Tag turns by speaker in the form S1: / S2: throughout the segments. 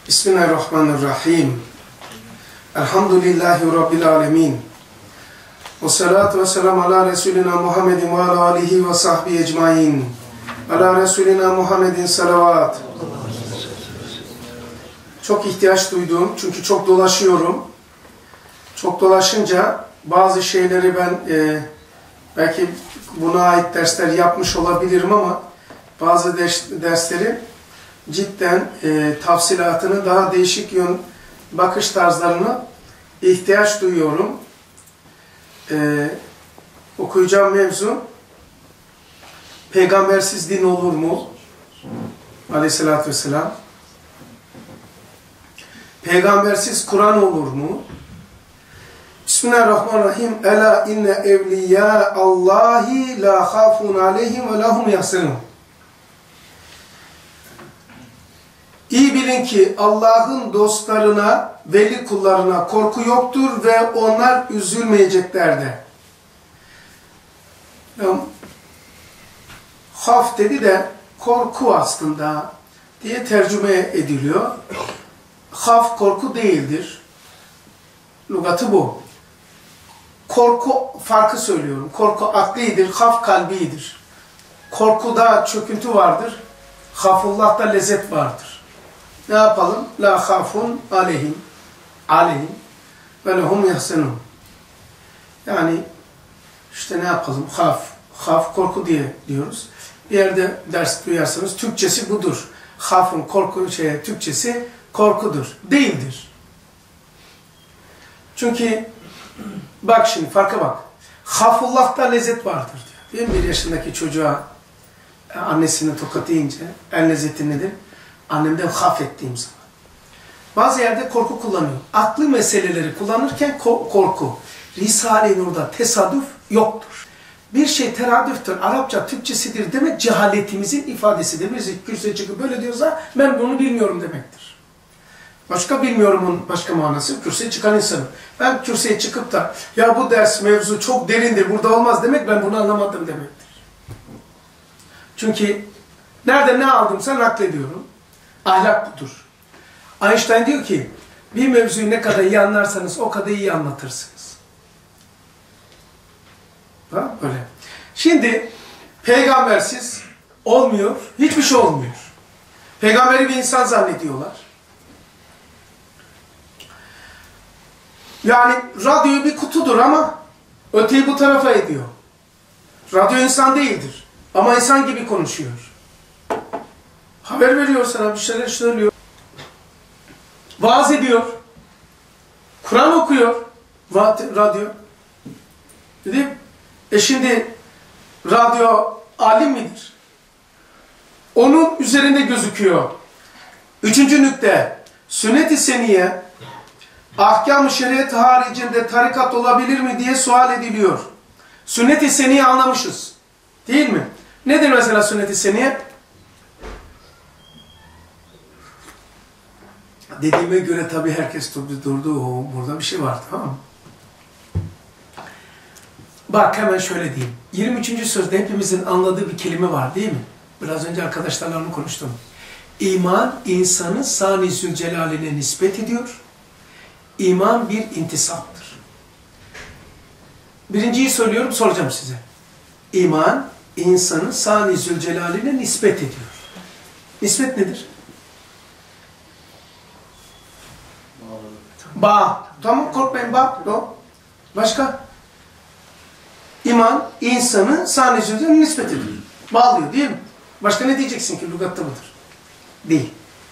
S1: Bismillahirrahmanirrahim. Elhamdülillahi Rabbil alemin. Ve salatu ve selamu ala Resulina Muhammedin ve ala alihi ve sahbihi ecmain. Ala Resulina Muhammedin salavat. Çok ihtiyaç duydum çünkü çok dolaşıyorum. Çok dolaşınca bazı şeyleri ben belki buna ait dersler yapmış olabilirim ama bazı dersleri cidden tafsilatını, daha değişik bakış tarzlarına ihtiyaç duyuyorum. Okuyacağım mevzu, peygambersiz din olur mu? Aleyhissalatü vesselam. Peygambersiz Kur'an olur mu? Bismillahirrahmanirrahim. Ela inne evliya Allahi la khafun aleyhim ve lahum yahsenun. İyi bilin ki Allah'ın dostlarına, veli kullarına korku yoktur ve onlar üzülmeyeceklerdir. Haf dedi de korku aslında diye tercüme ediliyor. Haf korku değildir. Lügatı bu. Korku farkı söylüyorum. Korku aklidir, haf kalbidir. Korkuda çöküntü vardır, hafullah'ta lezzet vardır. Ne yapalım? La khafun aleyhim ve lehum yahsenun. Yani işte ne yapalım? Haf korku diye diyoruz. Bir yerde ders duyarsanız Türkçesi budur. Hafun korku Türkçesi korkudur. Değildir. Çünkü bak şimdi farka bak. Hafullah'ta lezzet vardır diyor. Değil mi? 1 yaşındaki çocuğa annesinin tokat yiyince en lezzeti nedir? Annemden haf ettiğim zaman. Bazı yerde korku kullanıyor. Aklı meseleleri kullanırken korku. Risale-i Nur'da tesadüf yoktur. Bir şey teradüftür, Arapça Türkçesidir demek cehaletimizin ifadesidir. Biz kürsüye çıkıp böyle diyorsa ben bunu bilmiyorum demektir. Başka bilmiyorumun başka manası kürsüye çıkan insanım. Ben kürsüye çıkıp da ya bu ders mevzu çok derindir, burada olmaz demek ben bunu anlamadım demektir. Çünkü nerede ne aldımsa naklediyorum. Ahlak budur. Einstein diyor ki, bir mevzuyu ne kadar iyi anlarsanız o kadar iyi anlatırsınız. Ha, böyle. Şimdi, peygambersiz olmuyor, hiçbir şey olmuyor. Peygamberi bir insan zannediyorlar. Yani radyo bir kutudur ama öteyi bu tarafa ediyor. Radyo insan değildir ama insan gibi konuşuyor. Haber veriyor sana, bir şeyler söylüyor. Vaaz ediyor. Kur'an okuyor. Radyo. Değil mi? Şimdi radyo alim midir? Onun üzerinde gözüküyor. 3. nükte. Sünnet-i seniye ahkam-ı şeriat haricinde tarikat olabilir mi diye sual ediliyor. Sünnet-i seniye anlamışız. Değil mi? Nedir mesela sünnet-i seniye? Dediğime göre tabii herkes durdu. Burada bir şey var, tamam mı? Bak hemen şöyle diyeyim. 23. sözde hepimizin anladığı bir kelime var değil mi? Biraz önce arkadaşlarla onu konuştum. İman insanı Sani Zülcelal'ine nispet ediyor. İman bir intisaptır. Birinciyi söylüyorum, soracağım size. İman insanı Sani Zülcelal'ine nispet ediyor. Nispet nedir? Bağ. Tamam, korkmayın, bağ. No. Başka? İman, insanı Sani Zülcelal'ine nispet ediyor. Bağlıyor değil mi? Başka ne diyeceksin ki? Lügatta budur. Değil.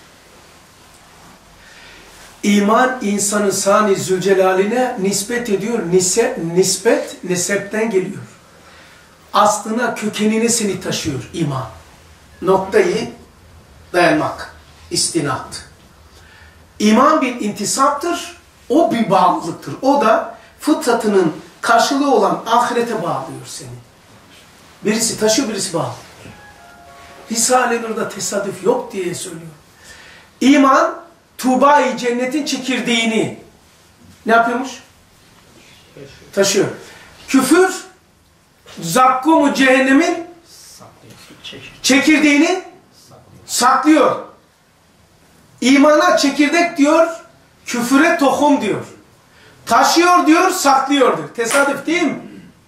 S1: İman, insanı Sani Zülcelal'ine nispet ediyor. Nispet, nesepten geliyor. Aslına, kökenine seni taşıyor iman. Noktayı dayanmak. İstinat. İman bir intisaptır, o bir bağlılıktır. O da fıtratının karşılığı olan ahirete bağlıyor seni. Birisi taşıyor, birisi bağlıyor. Risale-i Nur'da tesadüf yok diye söylüyor. İman, Tuğba-i cennetin çekirdeğini ne yapıyormuş? Taşıyor. Küfür, zakkum-u cehennemin çekirdeğini saklıyor. İmana çekirdek diyor, küfüre tohum diyor. Taşıyor diyor, saklıyordur. Tesadüf değil mi?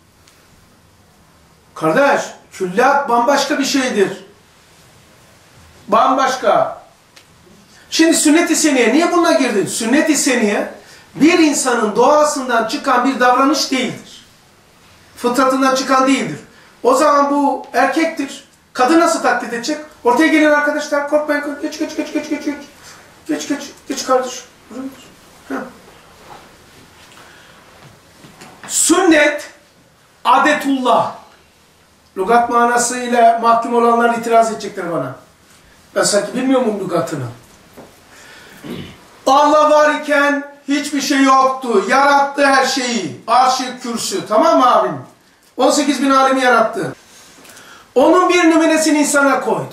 S1: Kardeş, külliyat bambaşka bir şeydir. Bambaşka. Şimdi sünnet-i seniye, niye buna girdin? Sünnet-i seniye, bir insanın doğasından çıkan bir davranış değildir. Fıtratından çıkan değildir. O zaman bu erkektir. Kadın nasıl taklit edecek? Ortaya gelin arkadaşlar, korkmayın, geç kardeş. Sünnet, adetullah. Lügat manasıyla mahkum olanlar itiraz edecekler bana. Ben sanki bilmiyor muyum lügatını? Allah var iken hiçbir şey yoktu. Yarattı her şeyi. Arş-ı kürsü. Tamam mı abim? 18 bin alemi yarattı. Onun bir numunesini insana koydu.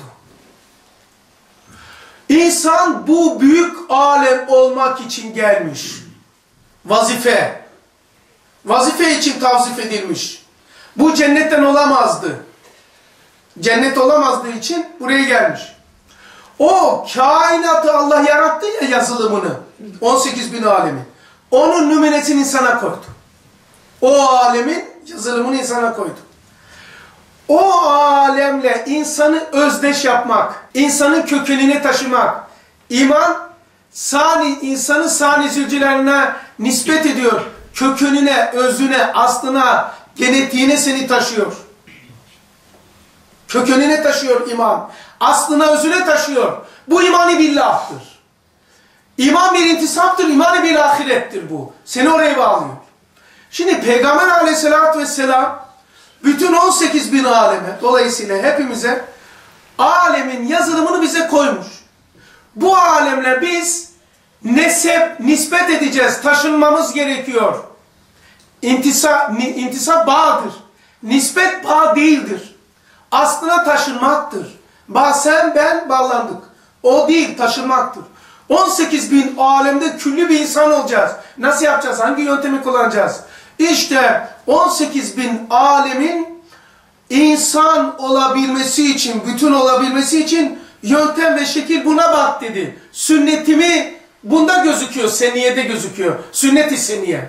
S1: İnsan bu büyük alem olmak için gelmiş. Vazife. Vazife için tavzif edilmiş. Bu cennetten olamazdı. Cennet olamazdığı için buraya gelmiş. O kainatı Allah yarattı ya yazılımını. 18 bin alemi. Onun numunesini insana koydu. O alemin yazılımını insana koydu. O alemle insanı özdeş yapmak, insanın kökenine taşımak. İman, insanı sani zülcelerine nispet ediyor. Kökenine, özüne, aslına, genetiğine seni taşıyor. Kökenine taşıyor iman. Aslına, özüne taşıyor. Bu imani billah'tır. İman bir intisaptır, imani bir ahirettir bu. Seni oraya bağlıyor. Şimdi Peygamber aleyhissalatü vesselam bütün 18 bin aleme, dolayısıyla hepimize alemin yazılımını bize koymuş. Bu alemle biz nispet edeceğiz, taşınmamız gerekiyor. İntisap bağdır. Nispet bağ değildir. Aslına taşınmaktır. Sen, ben bağlandık. O değil, taşınmaktır. 18 bin alemde küllü bir insan olacağız. Nasıl yapacağız? Hangi yöntemi kullanacağız? İşte 18 bin alemin insan olabilmesi için, bütün olabilmesi için yöntem ve şekil buna bak dedi. Sünnetimi bunda gözüküyor, seniyede gözüküyor. Sünnet-i seniye.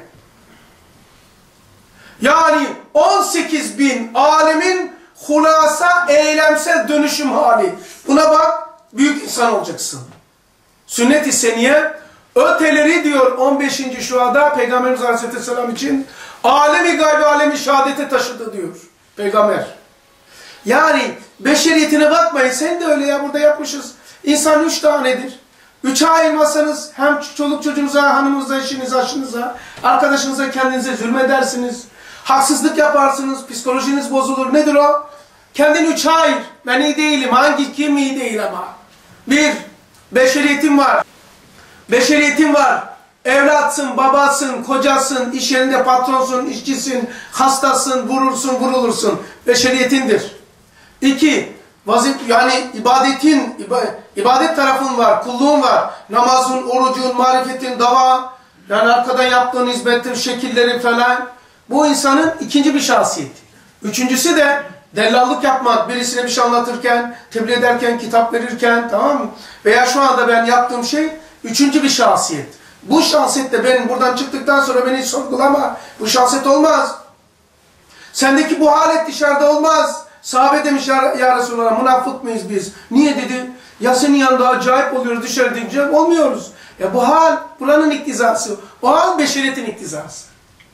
S1: Yani 18 bin alemin hulasa eylemsel dönüşüm hali. Buna bak, büyük insan olacaksın. Sünnet-i seniye, öteleri diyor 15. şuada Peygamberimiz Aleyhisselam için alemi gaybi alemi şehadete taşıdı diyor Peygamber. Yani beşeriyetine bakmayın, sen de öyle ya, burada yapmışız. İnsan 3 tanedir. 3'e ayırmazsanız hem çoluk çocuğunuza, hanımınıza, eşinize, aşınıza, arkadaşınıza, kendinize zulmedersiniz. Haksızlık yaparsınız, psikolojiniz bozulur. Nedir o? Kendini 3'e ayır. Ben iyi değilim. Kim iyi değil ama? 1. Beşeriyetin var. Beşeriyetin var. Evlatsın, babasın, kocasın, iş yerinde patronsun, işçisin, hastasın, vurursun, vurulursun. Beşeriyetindir. 2. Yani ibadet tarafın var, kulluğun var. Namazın, orucun, marifetin, dava, yani arkadan yaptığın hizmettir, şekilleri falan. Bu insanın ikinci bir şahsiyeti. Üçüncüsü de dellallık yapmak, birisine bir şey anlatırken, tebliğ ederken, kitap verirken, tamam mı? Veya şu anda ben yaptığım şey üçüncü bir şahsiyet. Bu şahsiyet de benim buradan çıktıktan sonra beni hiç sorgulama. Bu şahsiyet olmaz. Sendeki bu halet dışarıda olmaz. Sahabe demiş ya Resulallah, münafık mıyız biz? Niye dedi? Ya senin yanında acayip oluyoruz, dışarı deyince olmuyoruz. Ya bu hal buranın iktizası. O hal beşeriyetin iktizası.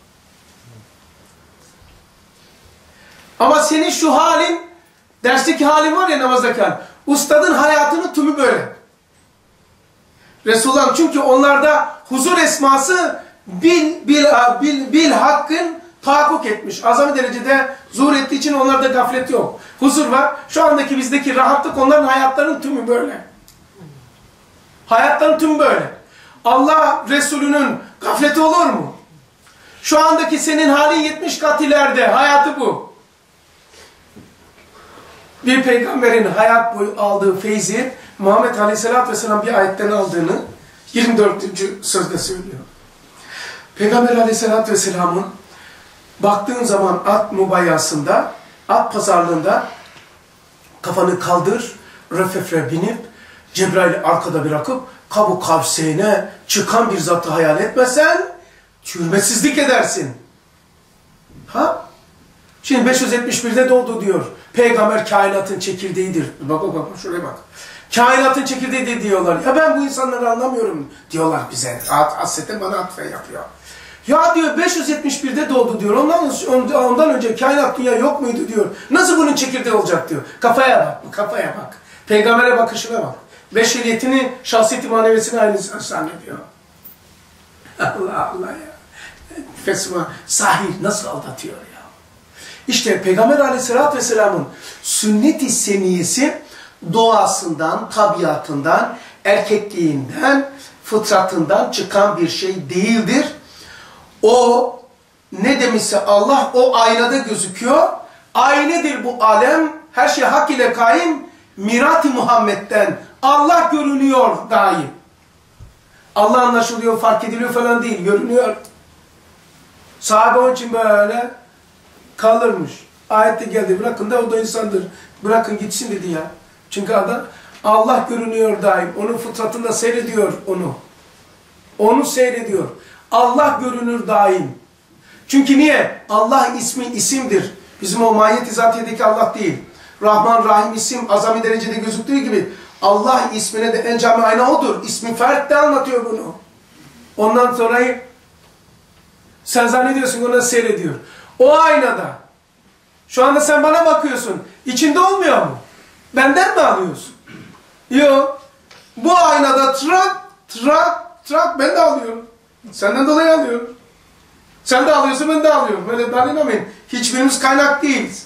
S1: Ama senin şu halin, dersteki halin var ya, namazdaki halin. Ustadın hayatının tümü böyle. Resulullah, çünkü onlarda huzur esması bil hakkın tahakkuk etmiş. Azami derecede zuhur ettiği için onlarda gaflet yok. Huzur var. Şu andaki bizdeki rahatlık, onların hayatlarının tümü böyle. Hayatların tümü böyle. Allah Resulü'nün gafleti olur mu? Şu andaki senin halin 70 kat ileride. Hayatı bu. Bir peygamberin hayat boyu aldığı feyzi Muhammed Aleyhisselatü Vesselam bir ayetten aldığını 24. sözde söylüyor. Peygamber Aleyhisselatü Vesselam'ın baktığın zaman at mubayyasında, at pazarlığında kafanı kaldır, röfefre binip Cebrail'i arkada bırakıp Kabu Kavseyn'e çıkan bir zatı hayal etmesen hürmetsizlik edersin. Ha? Şimdi 571'de doğdu diyor. Peygamber kainatın çekirdeğidir. Bak şuraya bak. Kainatın çekirdeği diyorlar. Ya ben bu insanları anlamıyorum diyorlar bize. Hasreten bana atfen yapıyor. Ya diyor 571'de doğdu diyor. Ondan önce kainat dünya yok muydu diyor. Nasıl bunun çekirdeği olacak diyor. Kafaya bak, kafaya bak. Peygambere bakışına bak. Beşeriyetini, şahsiyeti maneviyesini aynı zannediyor. Allah Allah ya. Fesma sahih nasıl aldatıyor ya. İşte Peygamber Aleyhisselatü Vesselam'ın sünnet-i seniyesi doğasından, tabiatından, erkekliğinden, fıtratından çıkan bir şey değildir. O ne demişse Allah o aynada gözüküyor. Aynedir bu alem. Her şey hak ile kaim. Mirat-ı Muhammed'den Allah görünüyor daim. Allah anlaşılıyor, fark ediliyor falan değil. Görünüyor. Sahabe onun için böyle kalırmış. Ayette geldi. Bırakın da o da insandır. Bırakın gitsin dedi ya. Çünkü adam Allah görünüyor daim. Onun fıtratında seyrediyor onu. Onu seyrediyor. Allah görünür daim. Çünkü niye? Allah ismi isimdir. Bizim o mahiyet-i zatiyedeki Allah değil. Rahman, Rahim isim azami derecede gözüktüğü gibi Allah ismine de en cami ayna odur. İsmi fert de anlatıyor bunu. Ondan sonra sen zannediyorsun ona seyrediyor. O aynada. Şu anda sen bana bakıyorsun. İçinde olmuyor mu? Benden mi alıyorsun? Yok. Bu aynada trak ben de alıyorum. Senden dolayı alıyorum. Sen de alıyorsun, ben de alıyorum. Böyle darınamayın. Hiçbirimiz kaynak değiliz.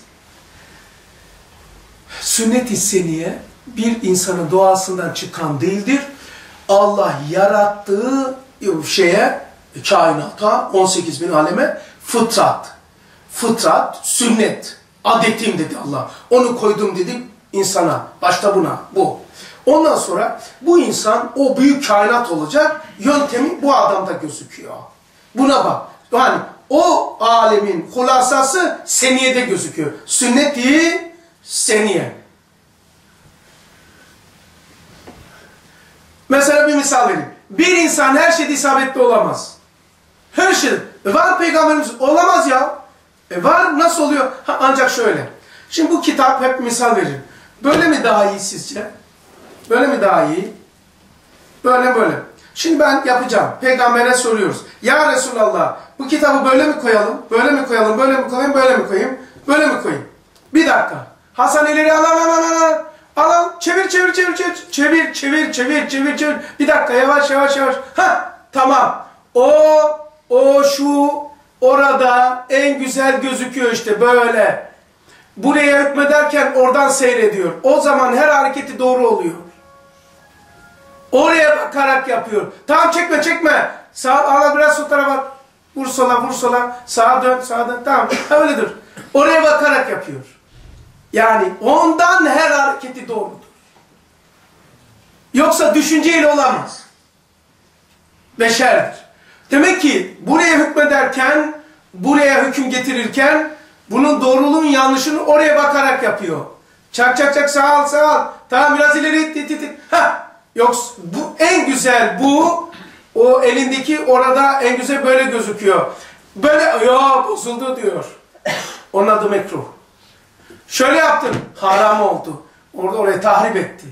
S1: Sünnet-i seniye bir insanın doğasından çıkan değildir. Allah yarattığı şeye, kainata, 18.000 aleme fıtrat, sünnet, adetim dedi Allah. Onu koydum dedim insana, başta buna, bu. Ondan sonra bu insan o büyük kainat olacak, yöntemi bu adamda gözüküyor. Buna bak. Yani o alemin hulasası seniyede gözüküyor. Sünnet-i seniye. Mesela bir misal vereyim. Bir insan her şeyde isabetli olamaz. Her şey. Var peygamberimiz olamaz ya. Var nasıl oluyor? Ha, ancak şöyle. Şimdi bu kitap hep misal verir. Böyle mi daha iyi sizce? Böyle mi daha iyi? Böyle. Şimdi ben yapacağım. Peygambere soruyoruz. Ya Resulallah bu kitabı böyle mi koyalım? Böyle mi koyalım? Böyle mi koyayım? Böyle mi koyayım? Böyle mi koyayım? Bir dakika. Hasan ileri al. Çevir. Bir dakika yavaş. Ha tamam. Şu orada en güzel gözüküyor işte böyle. Buraya hükmederken oradan seyrediyor. O zaman her hareketi doğru oluyor. Oraya bakarak yapıyor. Tamam çekme. Sağa biraz sol tarafa. Vur sola. Sağa dön. Tamam öyledir. Oraya bakarak yapıyor. Yani ondan her hareketi doğrudur. Yoksa düşünceyle olamaz. Beşerdir. Demek ki buraya hükmederken, buraya hüküm getirirken bunun doğruluğun yanlışını oraya bakarak yapıyor. Çak sağ ol. Tamam biraz ileri it. Yoksa bu en güzel bu. O elindeki orada en güzel böyle gözüküyor. Böyle bozuldu diyor. Onun adı mekruh. Şöyle yaptın. Haram oldu. Oraya tahrip etti.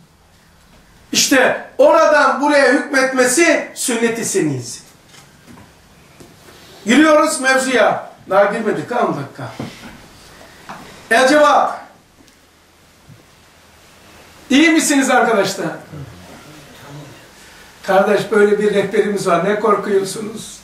S1: İşte oradan buraya hükmetmesi sünnet-i seniyesi. Giriyoruz mevzuya. Daha girmedik 10 dakika. Cevap. İyi misiniz arkadaşlar? Kardeş böyle bir rehberimiz var. Ne korkuyorsunuz?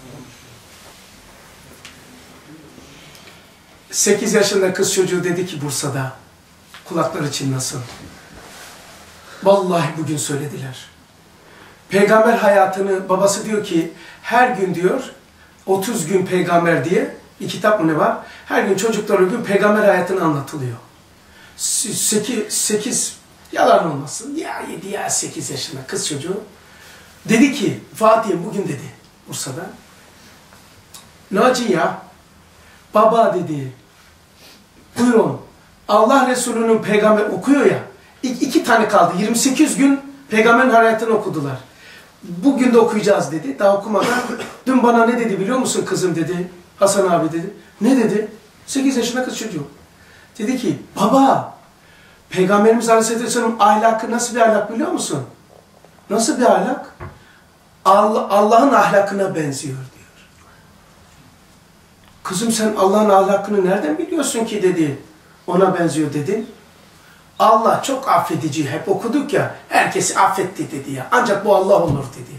S1: 8 yaşında kız çocuğu dedi ki Bursa'da. Kulakları çınlasın. Vallahi bugün söylediler. Peygamber hayatını babası diyor ki her gün diyor 30 gün peygamber diye bir kitap mı ne var? Her gün çocuklara gün peygamber hayatını anlatılıyor. 8 yalan olmasın. Ya 7 ya 8 yaşında kız çocuğu. Dedi ki Fatih'im bugün dedi Bursa'da. Naci ya baba dedi. Buyurun. Allah Resulü'nün peygamber okuyor ya. 2 tane kaldı. 28 gün Peygamberin hayatını okudular. Bugün de okuyacağız dedi. Daha okumadan. Dün bana ne dedi biliyor musun kızım dedi. Hasan abi dedi. Ne dedi? 8 yaşında kız çocuğu. Dedi ki baba Peygamberimiz Aleyhisselam ahlakı nasıl bir ahlak biliyor musun? Nasıl bir ahlak? Allah'ın ahlakına benziyor diyor. Kızım sen Allah'ın ahlakını nereden biliyorsun ki dedi. Ona benziyor dedi. Allah çok affedici. Hep okuduk ya. Herkesi affetti dedi ya. Ancak bu Allah olur dedi.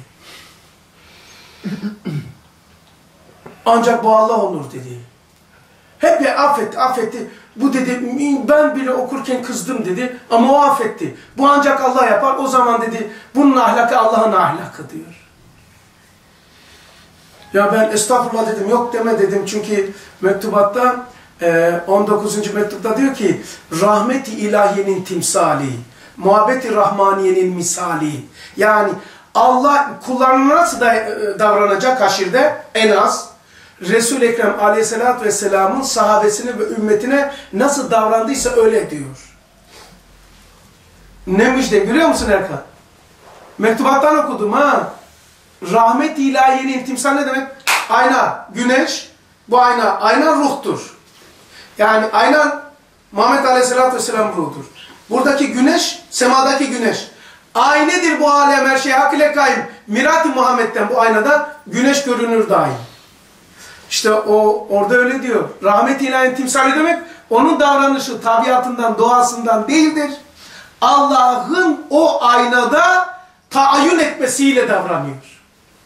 S1: Ancak bu Allah olur dedi. Hep affetti, affetti. Bu dedi, ben bile okurken kızdım dedi. Ama o affetti. Bu ancak Allah yapar. O zaman dedi, bunun ahlakı Allah'ın ahlakı diyor. Ya ben estağfurullah dedim, yok deme dedim. Çünkü mektubatta 19. mektupta diyor ki, rahmet-i ilahiyenin timsali, muhabbet-i rahmaniyenin misali. Yani Allah kullarına nasıl davranacak haşirde en az? Resul-i Ekrem aleyhissalatü vesselamın sahabesine ve ümmetine nasıl davrandıysa öyle diyor. Ne müjde görüyor musun Erkan? Mektubattan okudum ha. Rahmet-i ilahiyenin timsal ne demek? Ayna, güneş. Bu ayna, ayna ruhtur. Yani ayna Muhammed aleyhissalatü vesselam ruhudur. Buradaki güneş, semadaki güneş. Aynedir bu alem, her şey hak ile kaim. Mirat-i Muhammed'den bu aynada güneş görünür daim. İşte o orada öyle diyor. Rahmet-i ilahiyenin timsali demek, onun davranışı tabiatından, doğasından değildir. Allah'ın o aynada taayyün etmesiyle davranıyor.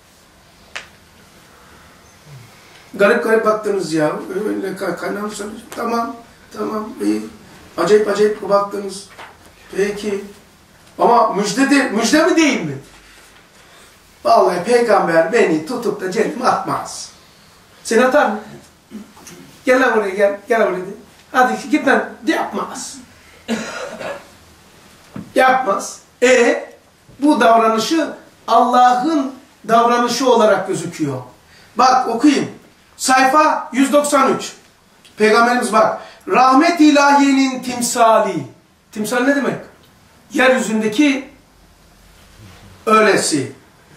S1: Garip garip baktınız ya. Öyle kaynağım söyleyeceğim. Tamam, tamam, iyi. Acayip acayip baktınız. Peki. Ama müjde mi değil mi? Vallahi peygamber beni tutup da cehenneme atmaz. Seni atar mı? Gel lan buraya gel. Gel buraya. Hadi git lan. Yapmaz. Yapmaz. Bu davranışı Allah'ın davranışı olarak gözüküyor. Bak okuyayım. Sayfa 193. Peygamberimiz bak. Rahmet ilahiyenin timsali. Timsal ne demek? Yeryüzündeki öylesi.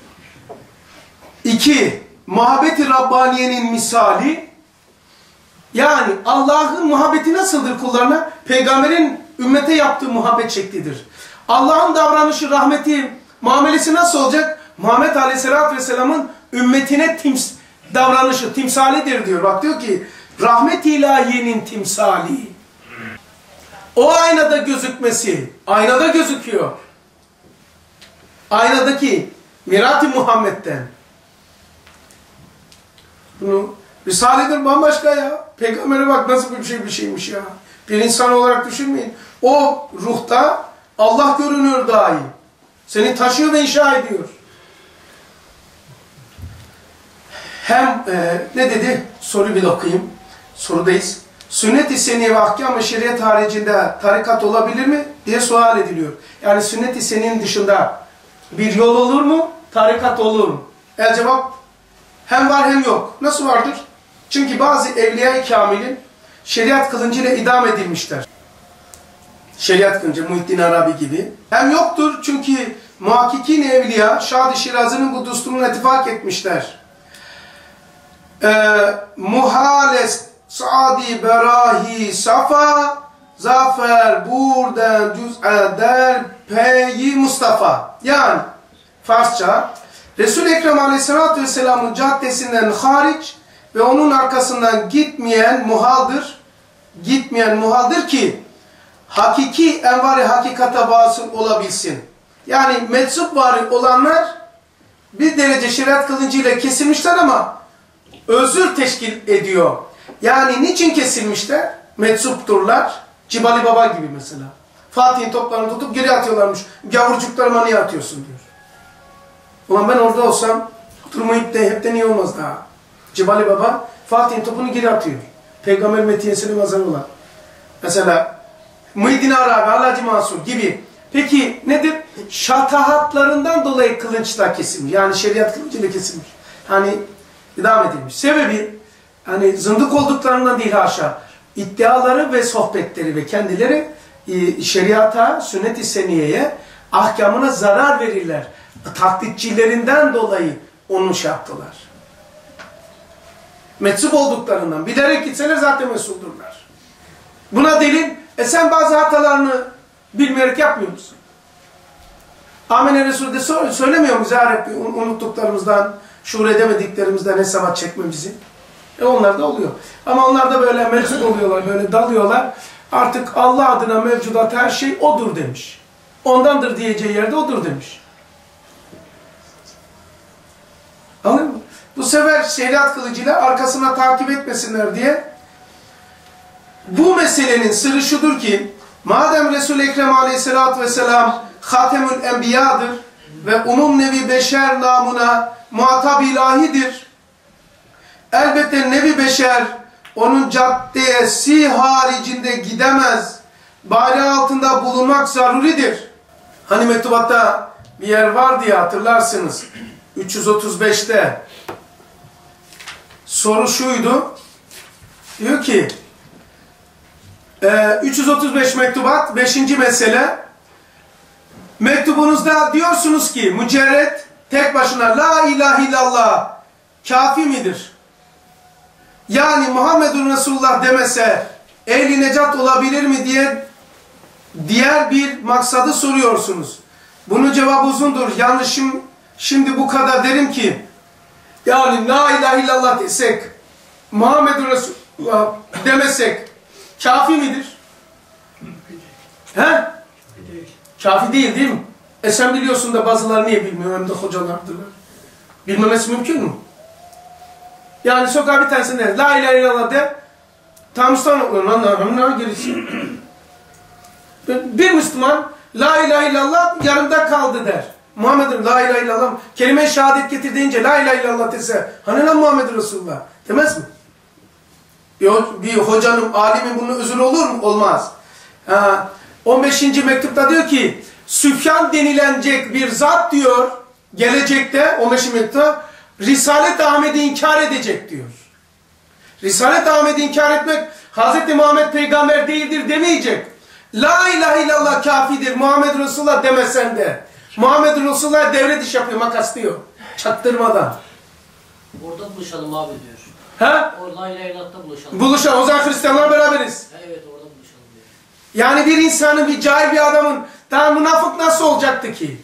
S1: 2. Muhabbet-i Rabbaniye'nin misali. Yani Allah'ın muhabbeti nasıldır kullarına? Peygamberin ümmete yaptığı muhabbet şeklidir. Allah'ın davranışı, rahmeti, muamelesi nasıl olacak? Muhammed Aleyhisselatü Vesselam'ın ümmetine davranışı, timsalidir diyor. Bak diyor ki, rahmet-i ilahiyenin timsali. O aynada gözükmesi, aynada gözüküyor. Aynadaki Mirat-i Muhammed'den. Bunu Risale'dir bambaşka ya. Peygamber'e bak nasıl bir şeymiş ya. Bir insan olarak düşünmeyin. O ruhta Allah görünüyor dahi. Seni taşıyor ve inşa ediyor. Hem ne dedi? Soru bir okuyayım. Sorudayız. Sünnet-i seniye ve ahkam-ı şeriat haricinde tarikat olabilir mi? Diye sual ediliyor. Yani sünnet-i seniyenin dışında bir yol olur mu? Tarikat olur mu? El cevap hem var hem yok. Nasıl vardır? Çünkü bazı evliya-i kamilin şeriat kılıncıyla idam edilmişler. Şeriat kılıncı, Muhittin Arabi gibi. Hem yoktur çünkü muhakkikin evliya Şad-ı Şirazi'nin bu düsturuna ittifak etmişler. Muhales Sa'di Berahi Safa Zafer Burden Cüz'eder Peyi Mustafa. Yani Farsça Resul-i Ekrem Aleyhisselatü Vesselam'ın caddesinden hariç ve onun arkasından gitmeyen muhaldır ki hakiki envar-ı hakikata vasıl olabilsin. Yani meczup vari olanlar bir derece şeriat kılıncıyla kesilmişler ama özür teşkil ediyor. Yani niçin kesilmişler? Meczupturlar. Cibali Baba gibi mesela. Fatih'in toplarını tutup geri atıyorlarmış. Gavurcuklarıma niye atıyorsun diyor. Ulan ben orada olsam oturmayıp de hepten iyi olmaz daha. Cibali Baba Fatih'in topunu geri atıyor. Peygamber metiyesini mazarı olan. Mesela Muhyiddin Arabi, Hallacı Mansur gibi. Peki nedir? Şatahatlarından dolayı kılıçla kesilmiş. Yani şeriat kılıcıyla kesilmiş. Hani idam edilmiş. Sebebi hani zındık olduklarından değil haşa. İddiaları ve sohbetleri ve kendileri şeriata, sünnet-i seniyeye ahkamına zarar verirler. Taklitçilerinden dolayı onu şey yaptılar. Mensup olduklarından. Bilerek gitseler zaten mensuldurlar. Buna delil, sen bazı hatalarını bilmeyerek yapmıyor musun? Amine Resulü de söylemiyor mu? Hep unuttuklarımızdan, şuur edemediklerimizden hesaba çekmemizi. Onlar da oluyor. Ama onlar da böyle mensup oluyorlar, böyle dalıyorlar. Artık Allah adına mevcudat her şey odur demiş. Ondandır diyeceği yerde odur demiş. Anladın mı? Bu sefer şeriat kılıcıyla arkasına takip etmesinler diye bu meselenin sırrı şudur ki madem Resul-i Ekrem aleyhissalatü vesselam Hatemül Enbiya'dır ve umum nevi beşer namına muhatap ilahidir. Elbette nevi beşer onun caddesi haricinde gidemez. Bari altında bulunmak zaruridir. Hani mektubatta bir yer var diye hatırlarsınız. 335'te soru şuydu. Diyor ki 335 mektubat 5. mesele. Mektubunuzda diyorsunuz ki mücerret tek başına la ilahe illallah kafi midir? Yani Muhammedun Resulullah demese ehli necat olabilir mi diye diğer bir maksadı soruyorsunuz. Bunun cevabı uzundur. Yanlışım şimdi bu kadar derim ki yani la ilahe illallah desek Muhammedun Resulullah demesek kafi midir? He? Kafi değil mi? Sen biliyorsun da bazıları niye bilmiyor? Hem de hocalardırlar. Bilmemesi mümkün mü? Yani sokağa bir tanesine la ilahe illallah de tam Müslüman gerisi. Bir Müslüman la ilahe illallah yarımda kaldı der. Muhammed'in la ilahe illallah kelime-i şehadet getir deyince la ilahe illallah dese hani lan Muhammed Resulullah demez mi? Bir hocanın, alimin bunun özür olur mu? Olmaz. 15. mektupta diyor ki Süfyan denilecek bir zat diyor gelecekte 15. mektupta Risalet-i Ahmet'i inkar edecek diyor. Risalet-i Ahmet'i inkar etmek Hz. Muhammed peygamber değildir demeyecek. La ilahe illallah kafidir Muhammed Resulullah demesen de. Muhammed Resulullah devre diş yapıyor, makaslıyor. Çaktırmadan.
S2: Orada buluşalım abi diyor.
S1: Ha?
S2: Orada la ilahe illallah'ta buluşalım.
S1: Buluşalım. O zaman Hristiyanlar beraberiz.
S2: Evet orada buluşalım diyor.
S1: Yani bir insanın, bir cahil bir adamın daha münafık nasıl olacaktı ki?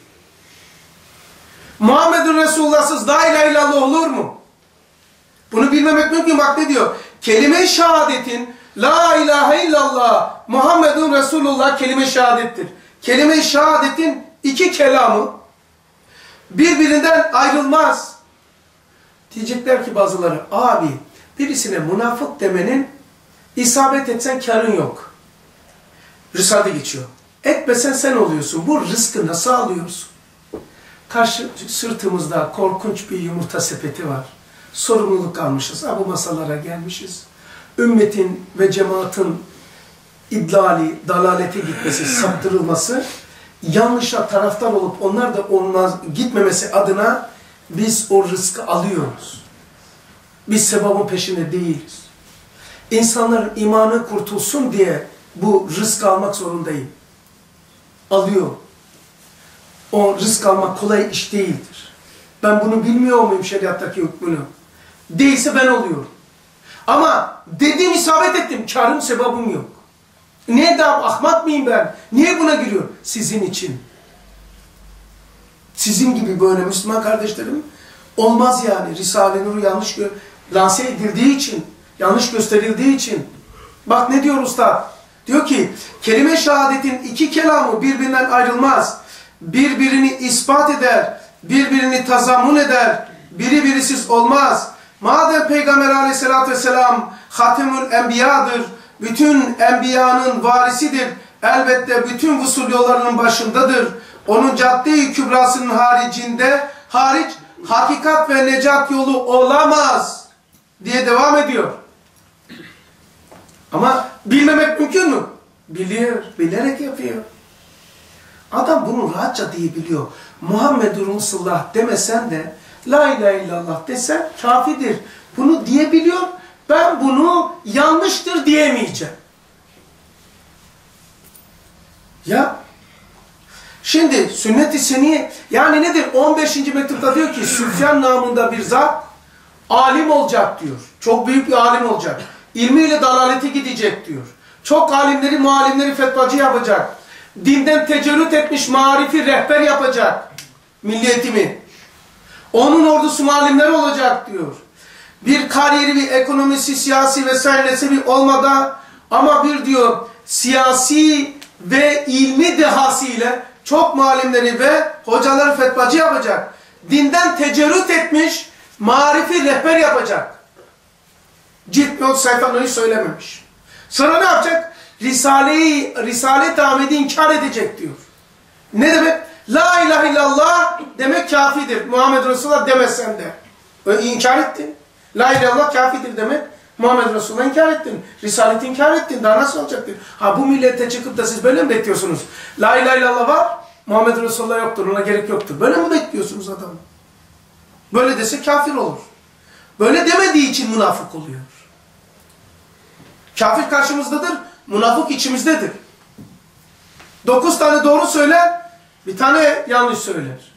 S1: Muhammedun Resulullah'sız la ilahe illallah olur mu? Bunu bilmemek mümkün. Bak ne diyor? Kelime-i şehadetin la ilahe illallah Muhammedun Resulullah kelime-i şehadettir. Kelime-i şehadetin iki kelamı birbirinden ayrılmaz. Diyecekler ki bazıları abi birisine münafık demenin isabet etsen karın yok. Risale geçiyor. Etmesen sen oluyorsun. Bu rızkı nasıl alıyorsun? Karşı sırtımızda korkunç bir yumurta sepeti var. Sorumluluk almışız. Bu masalara gelmişiz. Ümmetin ve cemaatin idlali, dalalete gitmesi, saptırılması, yanlışa taraftar olup onlar da olmaz gitmemesi adına biz o rızkı alıyoruz. Biz sevabın peşinde değiliz. İnsanların imanı kurtulsun diye bu rızkı almak zorundayım. Alıyor. O rızk almak kolay iş değildir. Ben bunu bilmiyor muyum şeriattaki hükmünü? Değilse ben oluyorum. Ama dediğim isabet ettim. Karım sebabım yok. Ne daha ahmak mıyım ben? Niye buna giriyorum? Sizin için. Sizin gibi böyle Müslüman kardeşlerim olmaz yani. Risale-i Nur yanlış lanse edildiği için, yanlış gösterildiği için. Bak ne diyor usta? Diyor ki kelime-i şehadetin iki kelamı birbirinden ayrılmaz. Birbirini ispat eder, birbirini tazammun eder, biri birisiz olmaz. Madem Peygamber aleyhissalatü vesselam Hatemül Enbiya'dır, bütün enbiyanın varisidir, elbette bütün vusul yollarının başındadır. Onun cadde-i kübrasının hariç hakikat ve necat yolu olamaz diye devam ediyor. Ama bilmemek mümkün mü? Biliyor, bilerek yapıyor. Adam bunu rahatça diyebiliyor. Muhammedun Resulullah demesen de la ilahe illallah desen kafidir. Bunu diyebiliyor. Ben bunu yanlıştır diyemeyeceğim. Ya Şimdi sünnet-i seniye yani nedir? 15. mektupta diyor ki Süfyan namında bir zat alim olacak diyor. Çok büyük bir alim olacak. İlmiyle dalalete gidecek diyor. Çok alimleri, muallimleri fetvacı yapacak. Dinden tecerrüt etmiş marifi rehber yapacak. Milli eğitimi. Onun ordusu muallimler olacak diyor. Bir kariyeri, bir ekonomisi, siyasi vesairesi bir olmadan ama bir diyor siyasi ve ilmi dehasıyla çok muallimleri ve hocaları fetvacı yapacak. Dinden tecerrüt etmiş marifi rehber yapacak. Cilt not sayfalarını hiç söylememiş. Sonra ne yapacak? Risalet-i Ahmet'i inkar edecek diyor. Ne demek? La ilahe illallah demek kafidir. Muhammed Resulullah demezsen de. İnkar ettin. La ilahe illallah kafidir demek. Muhammed Resulullah inkar ettin. Risaleti inkar ettin. Daha nasıl olacaktır? Ha bu millete çıkıp da siz böyle mi bekliyorsunuz? La ilahe illallah var. Muhammed Resulullah yoktur. Ona gerek yoktur. Böyle mi bekliyorsunuz adamı? Böyle dese kafir olur. Böyle demediği için münafık oluyor. Kafir karşımızdadır. Münafık içimizdedir. 9 tane doğru söyler. Bir tane yanlış söyler.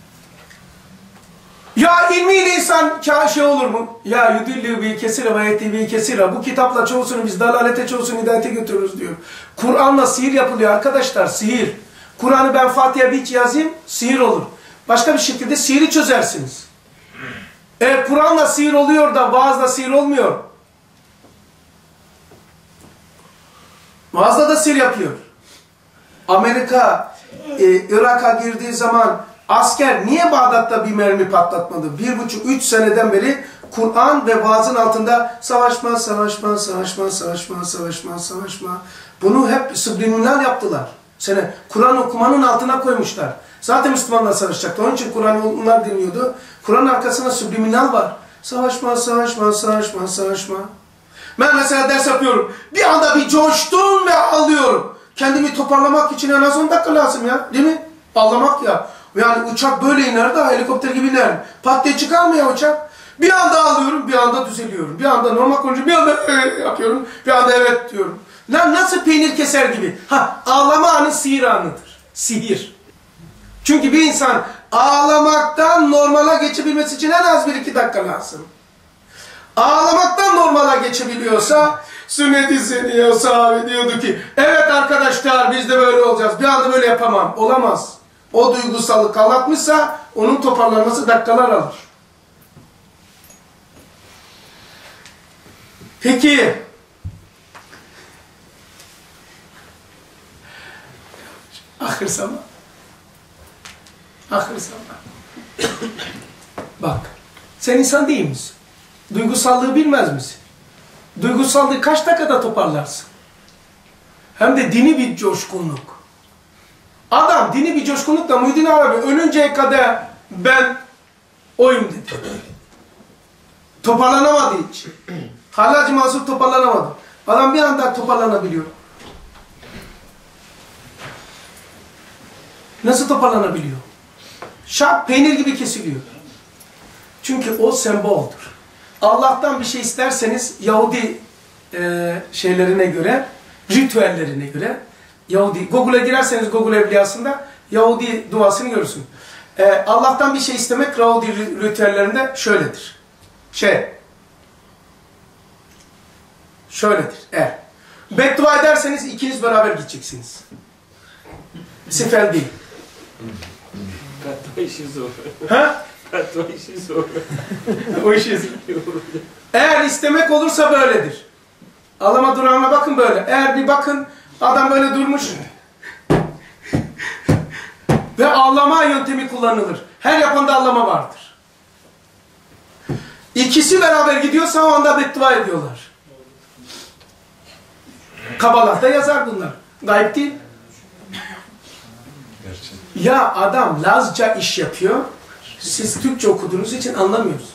S1: Ya ilmiyle insan şey olur mu? Ya yudillü bi kesire ve yeti bi kesire. Bu kitapla çoğusunu biz dalalete çoğusunu hidayete götürürüz diyor. Kur'an'la sihir yapılıyor arkadaşlar. Sihir. Kur'an'ı ben Fatiha'ya bir yazayım. Sihir olur. Başka bir şekilde sihiri çözersiniz. Kur'an'la sihir oluyor da vaazla sihir olmuyor. Vaazla da sihir yapıyor. Amerika Irak'a girdiği zaman asker niye Bağdat'ta bir mermi patlatmadı? 1,5-3 seneden beri Kur'an ve vaazın altında savaşma, savaşma, savaşma, savaşma, savaşma, savaşma. Bunu hep subliminal yaptılar. Kur'an okumanın altına koymuşlar. Zaten Müslümanlar savaşacaktı. Onun için Kur'an'ı onlar dinliyordu. Kur'an'ın arkasında subliminal var. Savaşma, savaşma, savaşma, savaşma. Ben mesela ders yapıyorum. Bir anda bir coştum ve ağlıyorum. Kendimi toparlamak için en az 10 dakika lazım ya. Değil mi? Ağlamak ya. Yani uçak böyle iner de helikopter gibi iner. Pat diye çıkar mı ya uçak? Bir anda ağlıyorum, bir anda düzeliyorum. Bir anda normal konuşuyorum, bir anda yapıyorum. Bir anda evet diyorum. Lan nasıl peynir keser gibi. Ağlama anı sihir anıdır. Sihir. Çünkü bir insan ağlamaktan normala geçebilmesi için en az 1-2 dakika lazım. Ağlamaktan normala geçebiliyorsa sünnet-i seniye sahabe diyordu ki evet arkadaşlar biz de böyle olacağız. Bir anda böyle yapamam. Olamaz. O duygusallık anlatmışsa onun toparlanması dakikalar alır. Peki ahir zaman bak sen insan değil misin? Duygusallığı bilmez misin? Duygusallığı kaç dakikada toparlarsın? Hem de dini bir coşkunluk. Adam dini bir coşkunlukla Muhyiddin Arabi ölünceye kadar ben oyum dedi. Toparlanamadı hiç. Hallacı Mansur toparlanamadı. Adam bir anda toparlanabiliyor. Nasıl toparlanabiliyor? Şak peynir gibi kesiliyor. Çünkü o semboldur. Allah'tan bir şey isterseniz Yahudi şeylerine göre, ritüellerine göre Yahudi, Google'a girerseniz Google Evliyası'nda Yahudi duasını görürsün. Allah'tan bir şey istemek Yahudi ritüellerinde şöyledir. Şöyledir. Beddua ederseniz ikiniz beraber gideceksiniz. Sefel değil.
S3: Beddua işi zor.
S1: Ha?
S3: Beddua işi zor.
S1: O işi zor. Eğer istemek olursa böyledir. Ağlama durağına bakın böyle. Eğer bir bakın adam böyle durmuş. Ve ağlama yöntemi kullanılır. Her yapanda ağlama vardır. İkisi beraber gidiyorsa o anda beddua ediyorlar. Kabalah'ta yazar bunlar. Gayb değil. Ya adam Lazca iş yapıyor. Siz Türkçe okuduğunuz için anlamıyorsunuz.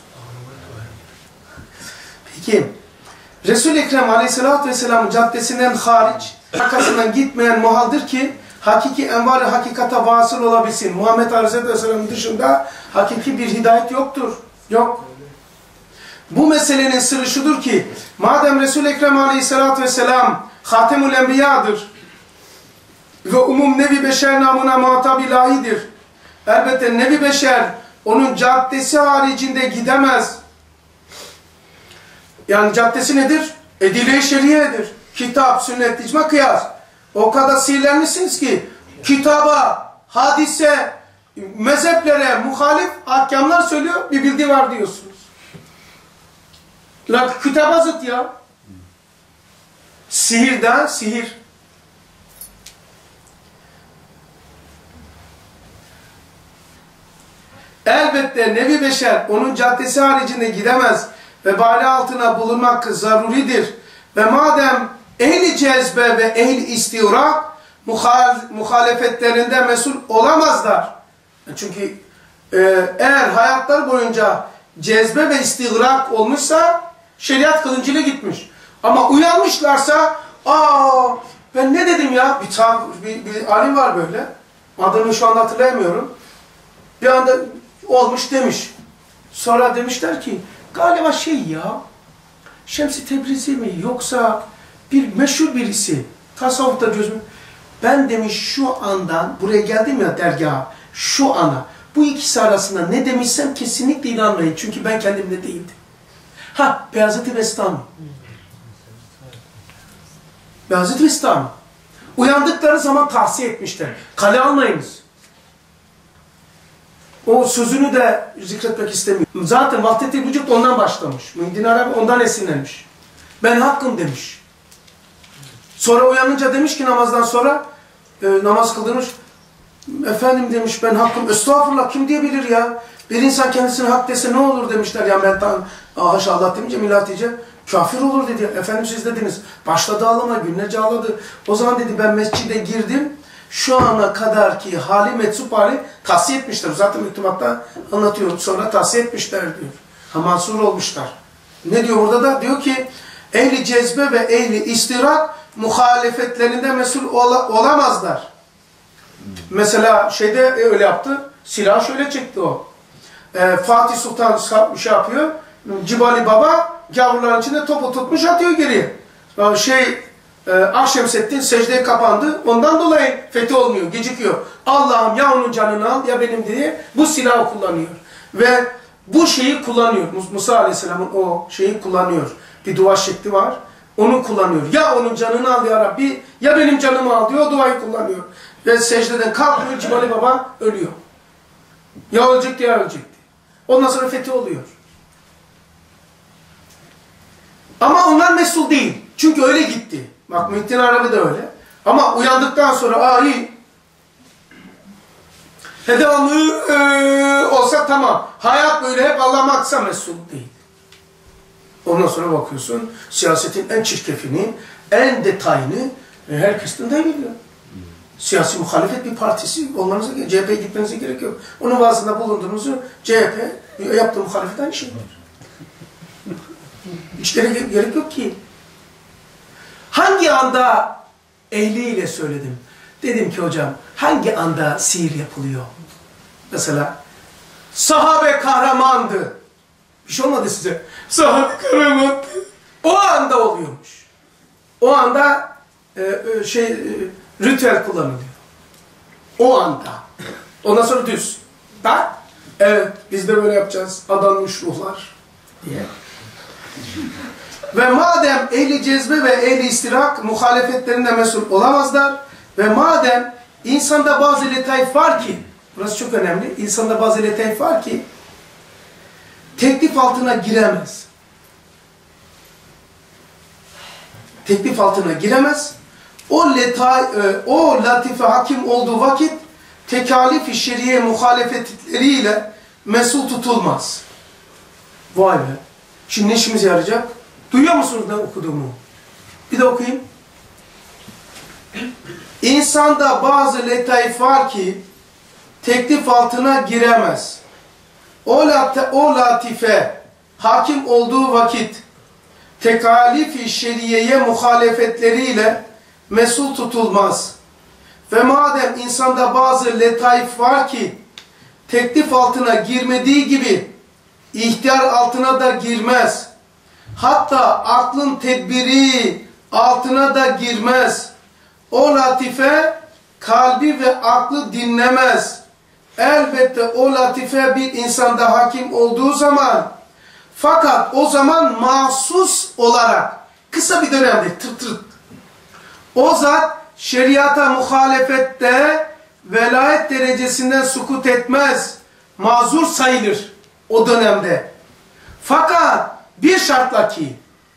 S1: Peki Resul-i Ekrem Aleyhisselatü Vesselam'ın caddesinden hariç, arkasından gitmeyen muhaldir ki hakiki envar-ı hakikata vasıl olabilsin. Muhammed Aleyhisselatü Vesselam'ın dışında hakiki bir hidayet yoktur. Yok. Bu meselenin sırrı şudur ki madem Resul-i Ekrem Aleyhisselatü Vesselam Hatemül Enbiya'dır ve umum nevi beşer namına muhatap ilahidir. Elbette nevi beşer onun caddesi haricinde gidemez. Yani caddesi nedir? Edile-i şeriyedir. Kitap, sünnet, icma, kıyas. O kadar sihirlenmişsiniz ki kitaba, hadise, mezheplere muhalif ahkamlar söylüyor, bir bildiği var diyorsunuz. La kitaba zıt ya. Sihirden sihir. Elbette nevi beşer onun caddesi haricinde gidemez ve bali altına bulunmak zaruridir. Ve madem ehli cezbe ve ehli istirak muhalefetlerinde mesul olamazlar. Çünkü eğer hayatları boyunca cezbe ve istigrak olmuşsa şeriat kılıncıyla gitmiş. Ama uyanmışlarsa ben ne dedim ya? Bir alim var böyle. Adını şu anda hatırlayamıyorum. Bir anda olmuş demiş. Sonra demişler ki galiba Şems-i Tebrizi mi yoksa bir meşhur birisi tasavvufta gözüm. Ben demiş şu andan buraya geldim ya dergaha şu ana bu ikisi arasında ne demişsem kesinlikle inanmayın. Çünkü ben kendimde değildim. Beyazıt-ı Bestami. Beyazıt-ı Bestami. Uyandıkları zaman tavsiye etmişler. Kale almayınız. O sözünü de zikretmek istemiyorum. Zaten vahdet-i vücut ondan başlamış. Muhyiddin Arabi ondan esinlenmiş. Ben hakkım demiş. Sonra uyanınca demiş ki namazdan sonra namaz kıldırmış. Efendim demiş ben hakkım. Estağfurullah kim diyebilir ya? Bir insan kendisine hak dese ne olur demişler. Ya ben haşa Allah demince millat diyece kafir olur dedi. Efendim siz dediniz. Başladı ağlama günlerce ağladı. O zaman dedi ben mescide girdim. Şu ana kadar ki hali metsup hali tavsiye etmişler. Zaten mektubatta anlatıyor. Sonra tavsiye etmişler diyor. Mansur olmuşlar. Ne diyor burada da? Diyor ki ehli cezbe ve ehli istirak muhalefetlerinde mesul olamazlar. Mesela öyle yaptı. Silahı şöyle çekti o. Fatih Sultan yapıyor. Cibali Baba gavurların içinde topu tutmuş atıyor geriye. Akşemseddin secdeye kapandı. Ondan dolayı fethi olmuyor. Gecikiyor. Allah'ım ya onun canını al ya benim diye bu silahı kullanıyor. Ve bu şeyi kullanıyor. Musa Aleyhisselam'ın o şeyi kullanıyor. Bir dua şekli var. Onu kullanıyor. Ya onun canını al ya Rabbi ya benim canımı al diyor. O duayı kullanıyor. Ve secdeden kalkmıyor. Cibali Baba ölüyor. Ya ölecekti ya ölecekti. Ondan sonra fethi oluyor. Ama onlar mesul değil. Çünkü öyle gitti. Bak Muhyiddin Arabi de öyle. Ama uyandıktan sonra iyi. Devamlı olsa tamam. Hayat böyle hep ağlamaksa mesul değil. Ondan sonra bakıyorsun siyasetin en çirkefini, en detayını herkesten de biliyor. Siyasi muhalefet bir partisi olmanıza gerek, CHP'ye gitmenize gerek yok. Onun vaazında bulunduğunuzu CHP yaptığı muhalefet aynı şey. Hiç gerek yok ki. Hangi anda ehliyle söyledim? Dedim ki hocam hangi anda sihir yapılıyor? Mesela sahabe kahramandı. Bir şey olmadı size. Sahabe kahramandı. O anda oluyormuş. O anda ritüel kullanılıyor. O anda. Ondan sonra düz. Evet biz de böyle yapacağız. Adanmış ruhlar diye. Ve madem ehli cezbe ve ehli istirak muhalefetlerinde mesul olamazlar ve madem insanda bazı letaif var ki, burası çok önemli, insanda bazı letaif var ki teklif altına giremez. Teklif altına giremez. O latife hakim olduğu vakit tekalif-i şeriye muhalefetleriyle mesul tutulmaz. Vay be. Şimdi ne işimize yarayacak? Duyuyor musunuz ne okuduğumu? Bir de okuyayım. İnsanda bazı letaif var ki teklif altına giremez. O latife hakim olduğu vakit tekalif-i şeriyeye muhalefetleriyle mesul tutulmaz. Ve madem insanda bazı letaif var ki teklif altına girmediği gibi ihtiyar altına da girmez. Hatta aklın tedbiri altına da girmez. O latife kalbi ve aklı dinlemez. Elbette o latife bir insanda hakim olduğu zaman, fakat o zaman mahsus olarak kısa bir dönemde o zat şeriata muhalefette velayet derecesinden sukut etmez. Mazur sayılır o dönemde. Fakat bir şartla ki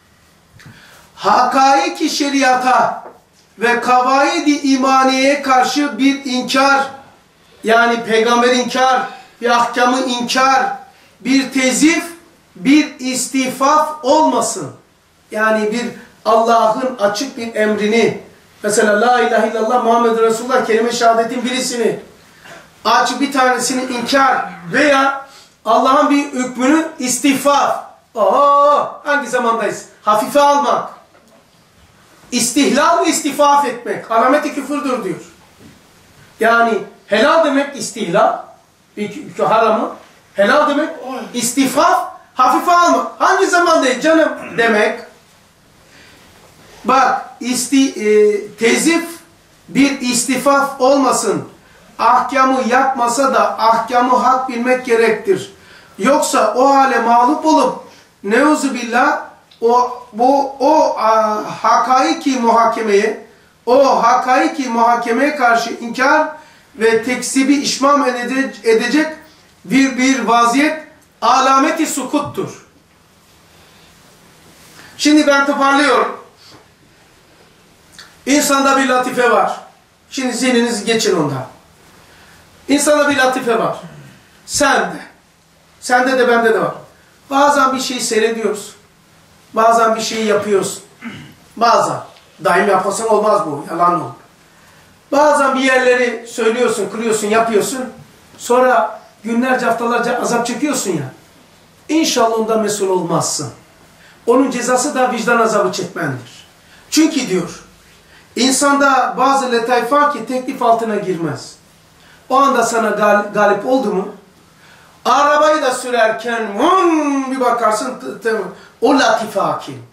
S1: hakaiki şeriata ve kavaidi imaniyeye karşı bir inkar, yani peygamber inkar, bir ahkamı inkar, bir tezif, bir istifaf olmasın. Yani bir Allah'ın açık bir emrini, mesela la ilahe illallah Muhammed Resulullah kelime-i şehadetin birisini, açık bir tanesini inkar veya Allah'ın bir hükmünü istifaf. Hangi zamandayız? Hafife almak. İstihlal ve istifaf etmek. Alameti küfürdür diyor. Yani helal demek istihlal. Bir haramı. Helal demek istifaf. Hafife almak. Hangi zamandayız canım demek. Bak tezif bir istifaf olmasın. Ahkamı yapmasa da ahkamı hak bilmek gerektir. Yoksa o hale mağlup olup neuzubillah o hakaiki muhakemeye karşı inkar ve tekzibi işmam edecek bir vaziyet alameti sukuttur. Şimdi ben toparlıyorum. İnsanda bir latife var. Şimdi zihninizi geçin ondan. İnsanda bir latife var. Sende de bende de var. Bazen bir şeyi seyrediyoruz. Bazen bir şeyi yapıyoruz. Bazen. Daim yapmasan olmaz bu. Yalan olur. Bazen bir yerleri söylüyorsun, kırıyorsun, yapıyorsun. Sonra günlerce, haftalarca azap çekiyorsun ya. İnşallah ondan mesul olmazsın. Onun cezası da vicdan azabı çekmendir. Çünkü diyor, insanda bazı letaif var ki teklif altına girmez. O anda sana galip oldu mu, arabayı da sürerken bir bakarsın, o latife hakim.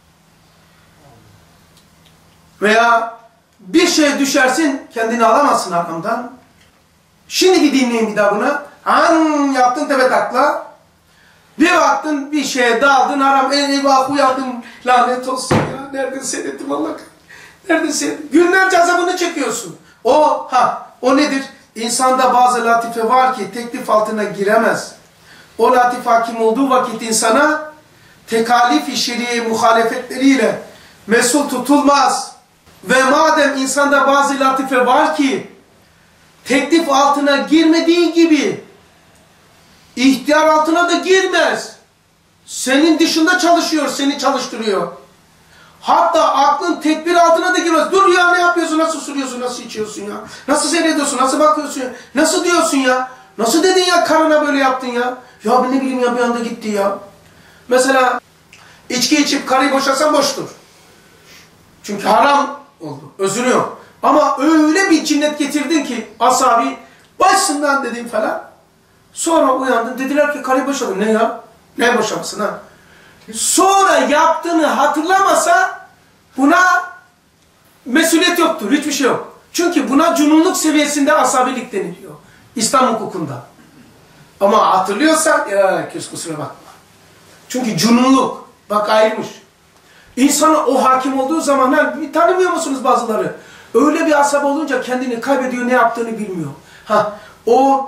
S1: Veya bir şey düşersin, kendini alamazsın arkamdan. Şimdi bir dinleyin bir daha buna. Yaptın tepe takla. Bir baktın bir şeye daldın, eyvah uyandım, lanet olsun ya. Nereden seyrettim Allah? Nereden seyrettim? Günlerce azabını çekiyorsun. O nedir? İnsanda bazı latife var ki teklif altına giremez. O latife hakim olduğu vakit insana tekalif-i şeriye muhalefetleriyle mesul tutulmaz. Ve madem insanda bazı latife var ki teklif altına girmediği gibi ihtiyar altına da girmez. Senin dışında çalışıyor, seni çalıştırıyor. Hatta aklın tedbir altına da girmez. Dur ya, ne yapıyorsun, nasıl sürüyorsun, nasıl içiyorsun ya? Nasıl seyrediyorsun, nasıl bakıyorsun ya? Nasıl diyorsun ya? Nasıl dedin ya, karına böyle yaptın ya? Ya ben ne bileyim ya, bir anda gitti ya. Mesela içki içip karıyı boşasan boştur. Çünkü haram oldu, özürüyor. Ama öyle bir cinnet getirdin ki asabi, başından dedim falan. Sonra uyandın, dediler ki karıyı boşadın. Ne ya? Ne boşamasın ha? Sonra yaptığını hatırlamasa buna mesuliyet yoktur. Hiçbir şey yok. Çünkü buna cununluk seviyesinde asabilik deniliyor. İslam hukukunda. Ama hatırlıyorsan kusura bakma. Çünkü cununluk. Bak ayrılmış. İnsana o hakim olduğu zaman tanımıyor musunuz bazıları? Öyle bir asab olunca kendini kaybediyor, ne yaptığını bilmiyor. O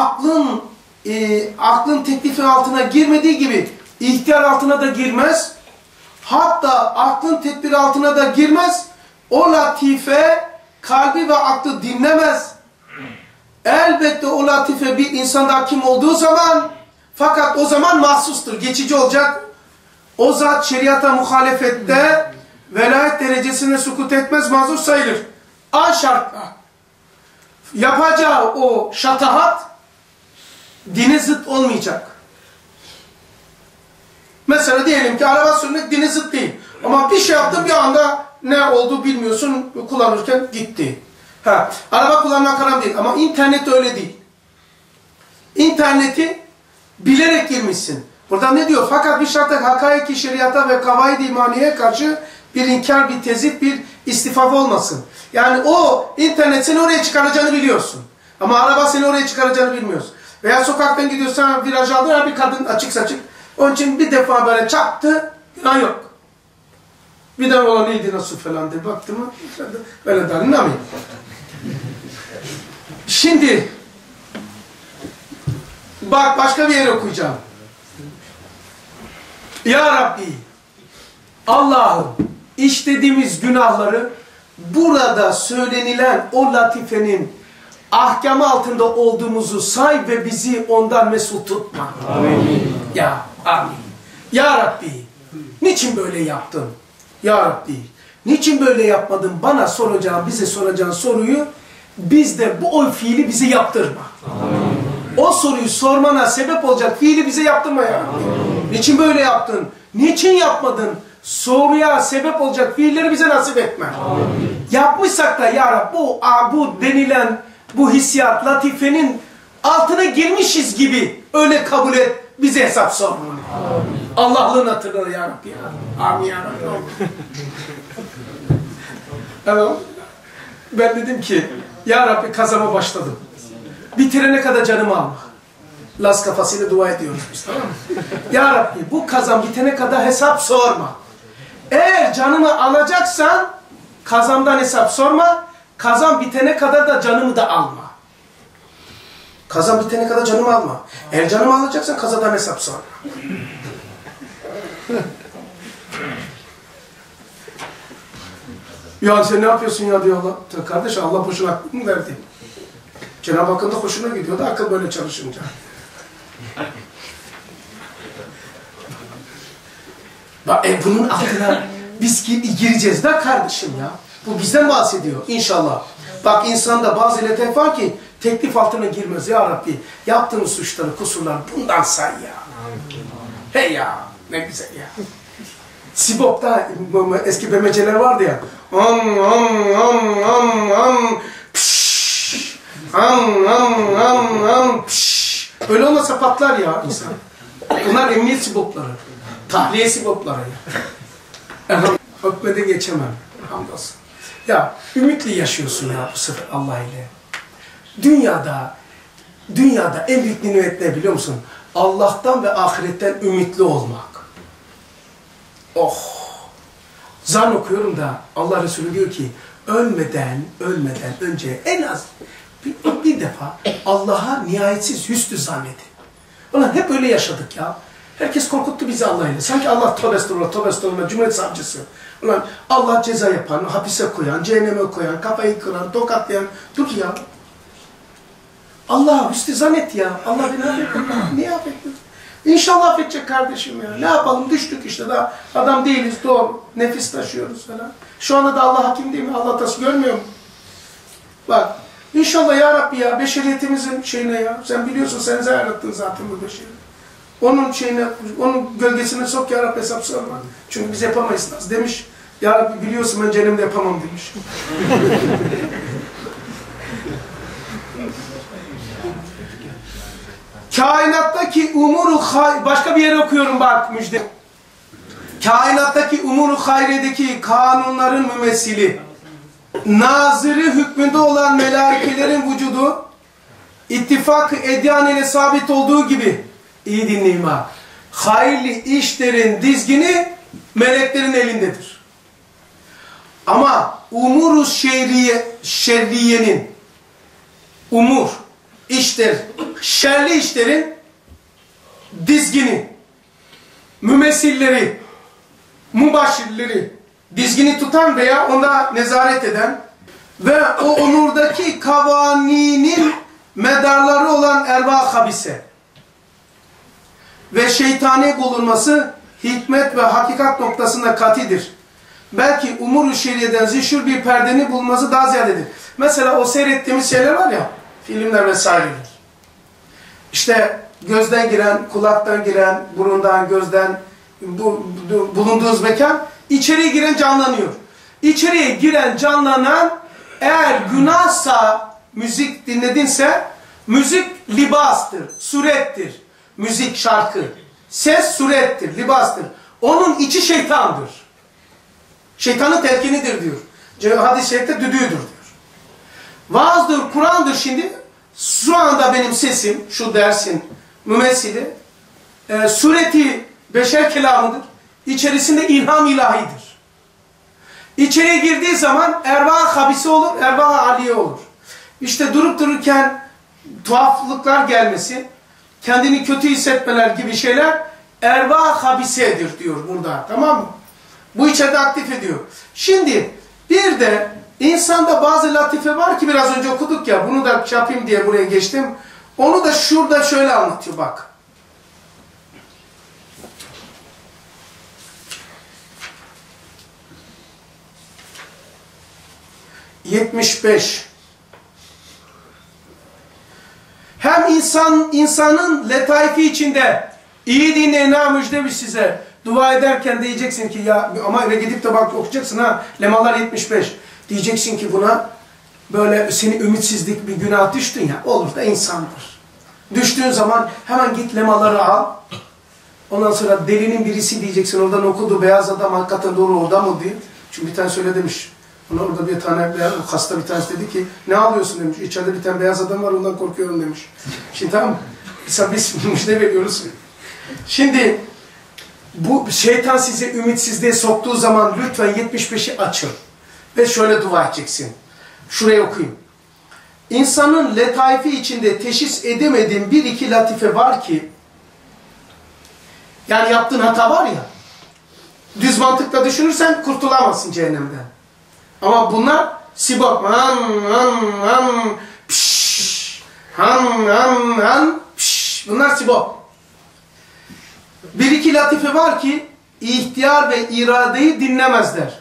S1: aklın teklifi altına girmediği gibi ihtiyar altına da girmez. Hatta aklın tedbiri altına da girmez. O latife kalbi ve aklı dinlemez. Elbette o latife bir insanda hakim olduğu zaman, fakat o zaman mahsustur, geçici olacak. O zat şeriata muhalefette velayet derecesine sukut etmez, mazur sayılır. A şartla yapacağı o şatahat dine zıt olmayacak. Mesela diyelim ki araba sürmek dine zıt değil. Ama bir şey yaptın, bir anda ne oldu bilmiyorsun, kullanırken gitti. Araba kullanmak haram değil ama internet öyle değil. İnterneti bilerek girmişsin. Burada ne diyor? Fakat bir şartla hakaiki şeriata ve kavaid-i imaniyeye karşı bir inkar, bir tezit, bir istifaf olmasın. Yani o internet seni oraya çıkaracağını biliyorsun. Ama araba seni oraya çıkaracağını bilmiyorsun. Veya sokaktan gidiyorsan viraj aldın, bir kadın açık saçık. Onun için bir defa böyle çaktı, günah yok. Bir de o neydi nasıl falan diye baktı mı, böyle der, inanmayın. Şimdi, bak başka bir yere okuyacağım. Ya Rabbi, Allah'ım işlediğimiz günahları burada söylenilen o latifenin ahkamı altında olduğumuzu say ve bizi ondan mesul tutma. Amin. Ya amin. Ya Rabbi, niçin böyle yaptın? Ya Rabbi, niçin böyle yapmadın? Bana soracağın, bize soracağın soruyu bizde o fiili bize yaptırma. Amin. O soruyu sormana sebep olacak fiili bize yaptırma ya Rabbi. Amin. Niçin böyle yaptın? Niçin yapmadın? Soruya sebep olacak fiilleri bize nasip etme. Amin. Yapmışsak da ya Rabbi bu denilen bu hissiyat, latifenin altına girmişiz gibi öyle kabul et, bize hesap sorma. Allah'lığın hatırına ya Rabbi. Amin ya Rabbi. Evet. Ben dedim ki ya Rabbi kazama başladım. Bitirene kadar canımı alma. Las kafasıyla dua ediyoruz biz, tamam mı? Ya Rabbi bu kazan bitene kadar hesap sorma. Eğer canımı alacaksan kazamdan hesap sorma. Kazan bitene kadar da canımı da alma. Kazan bitene kadar canımı alma. Eğer canımı alacaksan kazadan hesap sorma. Ya sen ne yapıyorsun ya diyor Allah. Kardeş Allah boşuna aklını verdi. Cenab-ı Hakk'ın da hoşuna gidiyor da akıl böyle çalışınca. Bak bunun altına biz gireceğiz de kardeşim ya. Bu bizden bahsediyor inşallah. Bak insanda bazı letaif var ki teklif altına girmez ya Rabbi. Yaptığımız suçları, kusurları bundan say ya. Hey ya ne güzel ya. Sibop'ta eski BMC'ler vardı ya. Öyle olmasa patlar ya insan. Bunlar emniyet sibopları. Tahliye sibopları ya. Hükmede geçemem. Hamdolsun. Ya ümitli yaşıyorsun ya bu sefer Allah ile. Dünyada en büyük nimet ne biliyor musun? Allah'tan ve ahiretten ümitli olmak. Oh! Zan okuyorum da Allah Resulü diyor ki ölmeden önce en az bir defa Allah'a nihayetsiz hüsnü zannedin. Ulan hep öyle yaşadık ya. Herkes korkuttu bizi Allah'ıyla. Sanki Allah tövbe estağfurullah, Cumhuriyet Savcısı. Ulan Allah ceza yapan, hapise koyan, cehenneme koyan, kafayı kıran, tokatlayan. Dur ya. Allah hüsnü zannet ya. Allah beni affetmiyor. Niye affetmiyor? İnşallah affedecek kardeşim ya. Ne yapalım? Düştük işte daha. Adam değiliz doğru. Nefis taşıyoruz falan. Şu anda da Allah hakim değil mi? Allah tası görmüyor mu? Bak. İnşallah ya Rabbi ya. Beşeriyetimizin şeyine ya. Sen biliyorsun sen yarattın zaten bu beşeri. Onun şeyine, onun gölgesine sok ya Rabbi hesap sorma. Çünkü biz yapamayız. Demiş. Ya Rabbi biliyorsun ben cehennemde yapamam demiş. Kainattaki umuru başka bir yere okuyorum bak müjde. Kainattaki umuru hayredeki kanunların mümessili, nazırı hükmünde olan melaikelerin vücudu ittifak-ı edyan ile sabit olduğu gibi, iyi dinleyin ha, hayırlı işlerin dizgini meleklerin elindedir. Ama umuru şerriyenin umur, işler, şerli işlerin dizgini, mümessilleri, mübaşirleri, dizgini tutan veya ona nezaret eden ve o onurdaki kavaninin medarları olan erva habise ve şeytani bulunması hikmet ve hakikat noktasında katidir. Belki umur-u şeriyeden zişur bir perdenin bulunması daha ziyadedir. Mesela o seyrettiğimiz şeyler var ya, filmler vesaireler. İşte gözden giren, kulaktan giren, burundan, gözden bulunduğunuz mekan, içeriye giren canlanıyor. İçeriye giren canlanan eğer günahsa, müzik dinledinse, müzik libastır, surettir. Müzik, şarkı. Ses surettir, libastır. Onun içi şeytandır. Şeytanın telkinidir diyor. Hadis-i şerifte düdüğüdür diyor. Vaazdır, Kur'an'dır şimdi. Şu anda benim sesim, şu dersin mümessili, sureti beşer kelamıdır. İçerisinde ilham ilahidir. İçeriye girdiği zaman erva habisi olur, erva aliye olur. İşte durup dururken tuhaflıklar gelmesi, kendini kötü hissetmeler gibi şeyler erva habisedir diyor burada, tamam mı? Bu içeride aktif ediyor. Şimdi bir de insanda bazı latife var ki biraz önce okuduk ya, bunu da yapayım diye buraya geçtim. Onu da şurada şöyle anlatıyor bak. ...75... Hem insanın letaifi içinde iyi dinleyin ha, müjdemiş size. Dua ederken diyeceksin ki ya, ama eve gidip de bak okuyacaksın ha, Lemalar 75. Diyeceksin ki buna böyle seni ümitsizlik bir günah düştün ya, olur da insandır. Düştüğün zaman hemen git lemaları al. Ondan sonra delinin birisi diyeceksin, oradan okudu, beyaz adam hakikaten doğru orada mı diye. Çünkü bir tane söyle demiş. Ona orada bir tane hasta bir tanesi dedi ki ne alıyorsun demiş. İçeride bir tane beyaz adam var, ondan korkuyorum demiş. Şimdi tamam mı? Biz müjde veriyoruz. Şimdi bu şeytan sizi ümitsizliğe soktuğu zaman lütfen 75'i açın. Ve şöyle dua edeceksin. Şurayı okuyayım. İnsanın letaifi içinde teşhis edemediğim bir iki latife var ki, yani yaptığın hata var ya, düz mantıkla düşünürsen kurtulamazsın cehennemden. Ama bunlar sibop, bunlar sibop. Bir iki latife var ki ihtiyar ve iradeyi dinlemezler.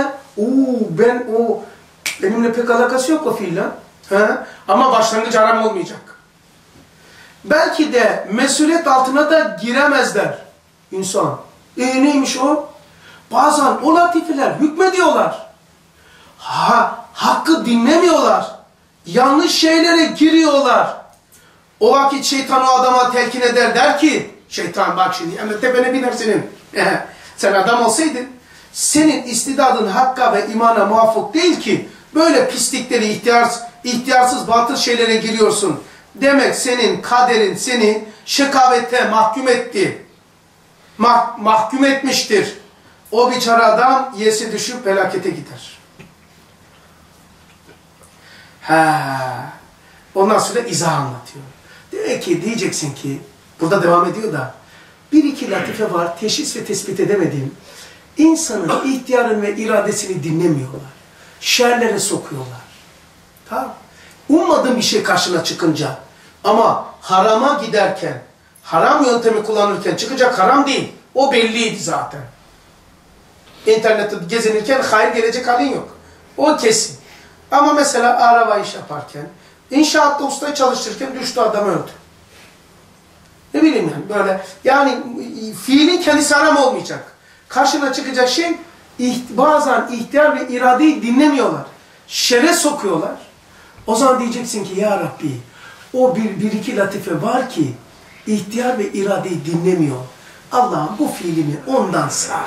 S1: Benimle pek alakası yok o fiille. Ama başlangıç aram olmayacak. Belki de mesuliyet altına da giremezler insan. Neymiş o? Bazen o latifeler hükmediyorlar. Hakkı dinlemiyorlar. Yanlış şeylere giriyorlar. O vakit şeytan o adama telkin eder, der ki, şeytan bak şimdi yani tepene biner senin. Sen adam olsaydın, senin istidadın hakka ve imana muvaffak değil ki böyle pislikleri, ihtiyarsız batıl şeylere giriyorsun. Demek senin kaderin seni şekavete mahkum etti. Mahkum etmiştir. O biçare adam yesi düşüp felakete gider. Ondan sonra izah anlatıyor. Demek ki diyeceksin ki, burada devam ediyor da, bir iki latife var, teşhis ve tespit edemediğim. İnsanın ihtiyarın ve iradesini dinlemiyorlar. Şerlere sokuyorlar. Tamam. Ummadığın bir şey karşına çıkınca, ama harama giderken, haram yöntemi kullanırken çıkacak haram değil. O belliydi zaten. İnternette gezinirken hayır gelecek halin yok. O kesin. Ama mesela araba iş yaparken, inşaatta ustayı çalıştırırken düştü, adam öldü. Ne bileyim yani böyle, yani fiilin kendisi haram olmayacak. Karşına çıkacak şey, bazen ihtiyar ve iradeyi dinlemiyorlar. Şere sokuyorlar. O zaman diyeceksin ki ya Rabbi, o bir iki latife var ki, ihtiyar ve iradeyi dinlemiyor. Allah'ım bu fiilini ondan sağ.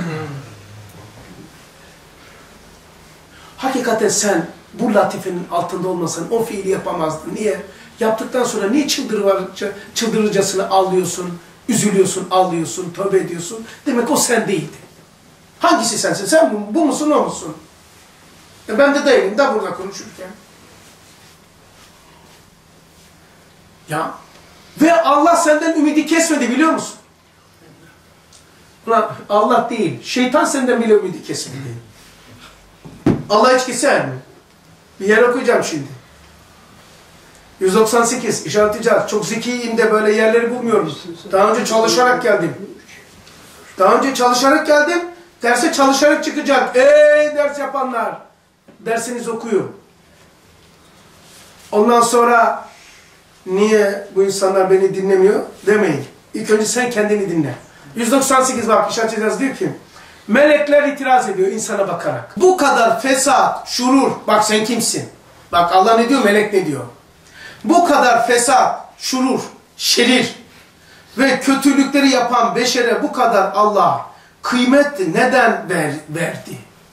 S1: Hakikaten sen bu latifenin altında olmasan o fiili yapamazdın. Niye? Yaptıktan sonra niye çıldırıcasını ağlıyorsun, üzülüyorsun, ağlıyorsun, tövbe ediyorsun? Demek o sen değildi. Hangisi sensin? Sen bu musun, o musun? Ben de değilim de burada konuşurken. Ya. Ve Allah senden ümidi kesmedi biliyor musun? Ulan Allah değil, şeytan senden bile ümidi kesmedi. Allah hiç keser mi? Bir yer okuyacağım şimdi. 198 işaret-i çok zekiyim de böyle yerleri bulmuyorum. Daha önce çalışarak geldim. Derse çalışarak çıkacak. Ey ders yapanlar! Dersinizi okuyun. Ondan sonra niye bu insanlar beni dinlemiyor demeyin. İlk önce sen kendini dinle. 198 bak işaret diyor ki, melekler itiraz ediyor insana bakarak. Bu kadar fesat, şurur, bak sen kimsin? Bak Allah ne diyor, melek ne diyor? Bu kadar fesat, şurur, şerir ve kötülükleri yapan beşere bu kadar Allah kıymet neden verdi?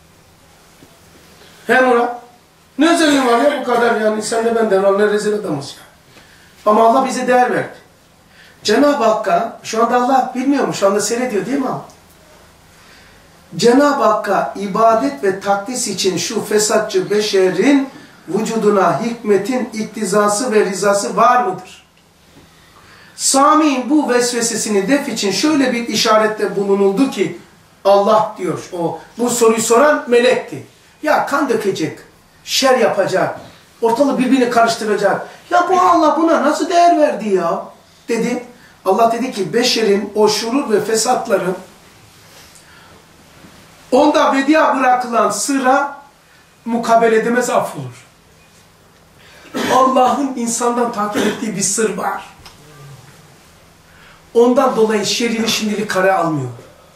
S1: He Murat? Ne özelliğin var ya bu kadar yani sen de benden Allah rezil adamız ya. Ama Allah bize değer verdi. Cenab-ı Hakk'a, şu anda Allah bilmiyor mu? Şu anda seyrediyor değil mi abi? Cenab-ı Hakk'a ibadet ve takdis için şu fesatçı beşerin vücuduna hikmetin iktizası ve rizası var mıdır? Sami'nin bu vesvesesini def için şöyle bir işarette bulunuldu ki Allah diyor, bu soruyu soran melekti. Ya kan dökecek, şer yapacak, ortalığı birbirine karıştıracak. Ya bu Allah buna nasıl değer verdi ya? Dedi. Allah dedi ki beşerin o şurur ve fesatları onda vedia bırakılan sıra mukabele edemez, affolur. Allah'ın insandan takip ettiği bir sır var. Ondan dolayı şerini şimdilik kare almıyor.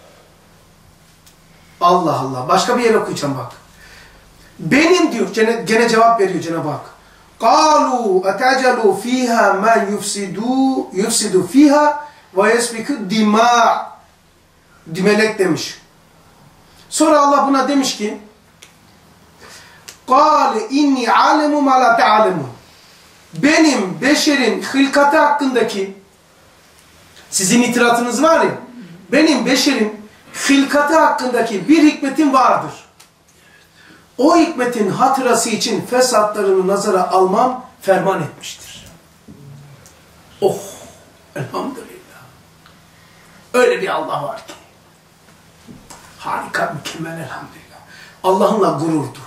S1: Allah Allah. Başka bir yer okuyacağım bak. Benim diyor, gene cevap veriyor Cenab-ı Hak. قَالُوا اَتَعْجَلُوا ف۪يهَا مَنْ يُفْسِدُ ف۪يهَا وَيَسْبِكُ دِمَاءً Melek demiş. Sonra Allah buna demiş ki قَالَ اِنِّي عَالَمُ مَا لَا تَعَلَمُ Benim beşerin hılkatı hakkındaki sizin itiratınız var ya, benim beşerin hılkatı hakkındaki bir hikmetim vardır. O hikmetin hatırası için fesatlarını nazara almam ferman etmiştir. Oh! Elhamdülillah. Öyle bir Allah var ki. Harika, mükemmel elhamdülillah. Allah'ınla gurur duy.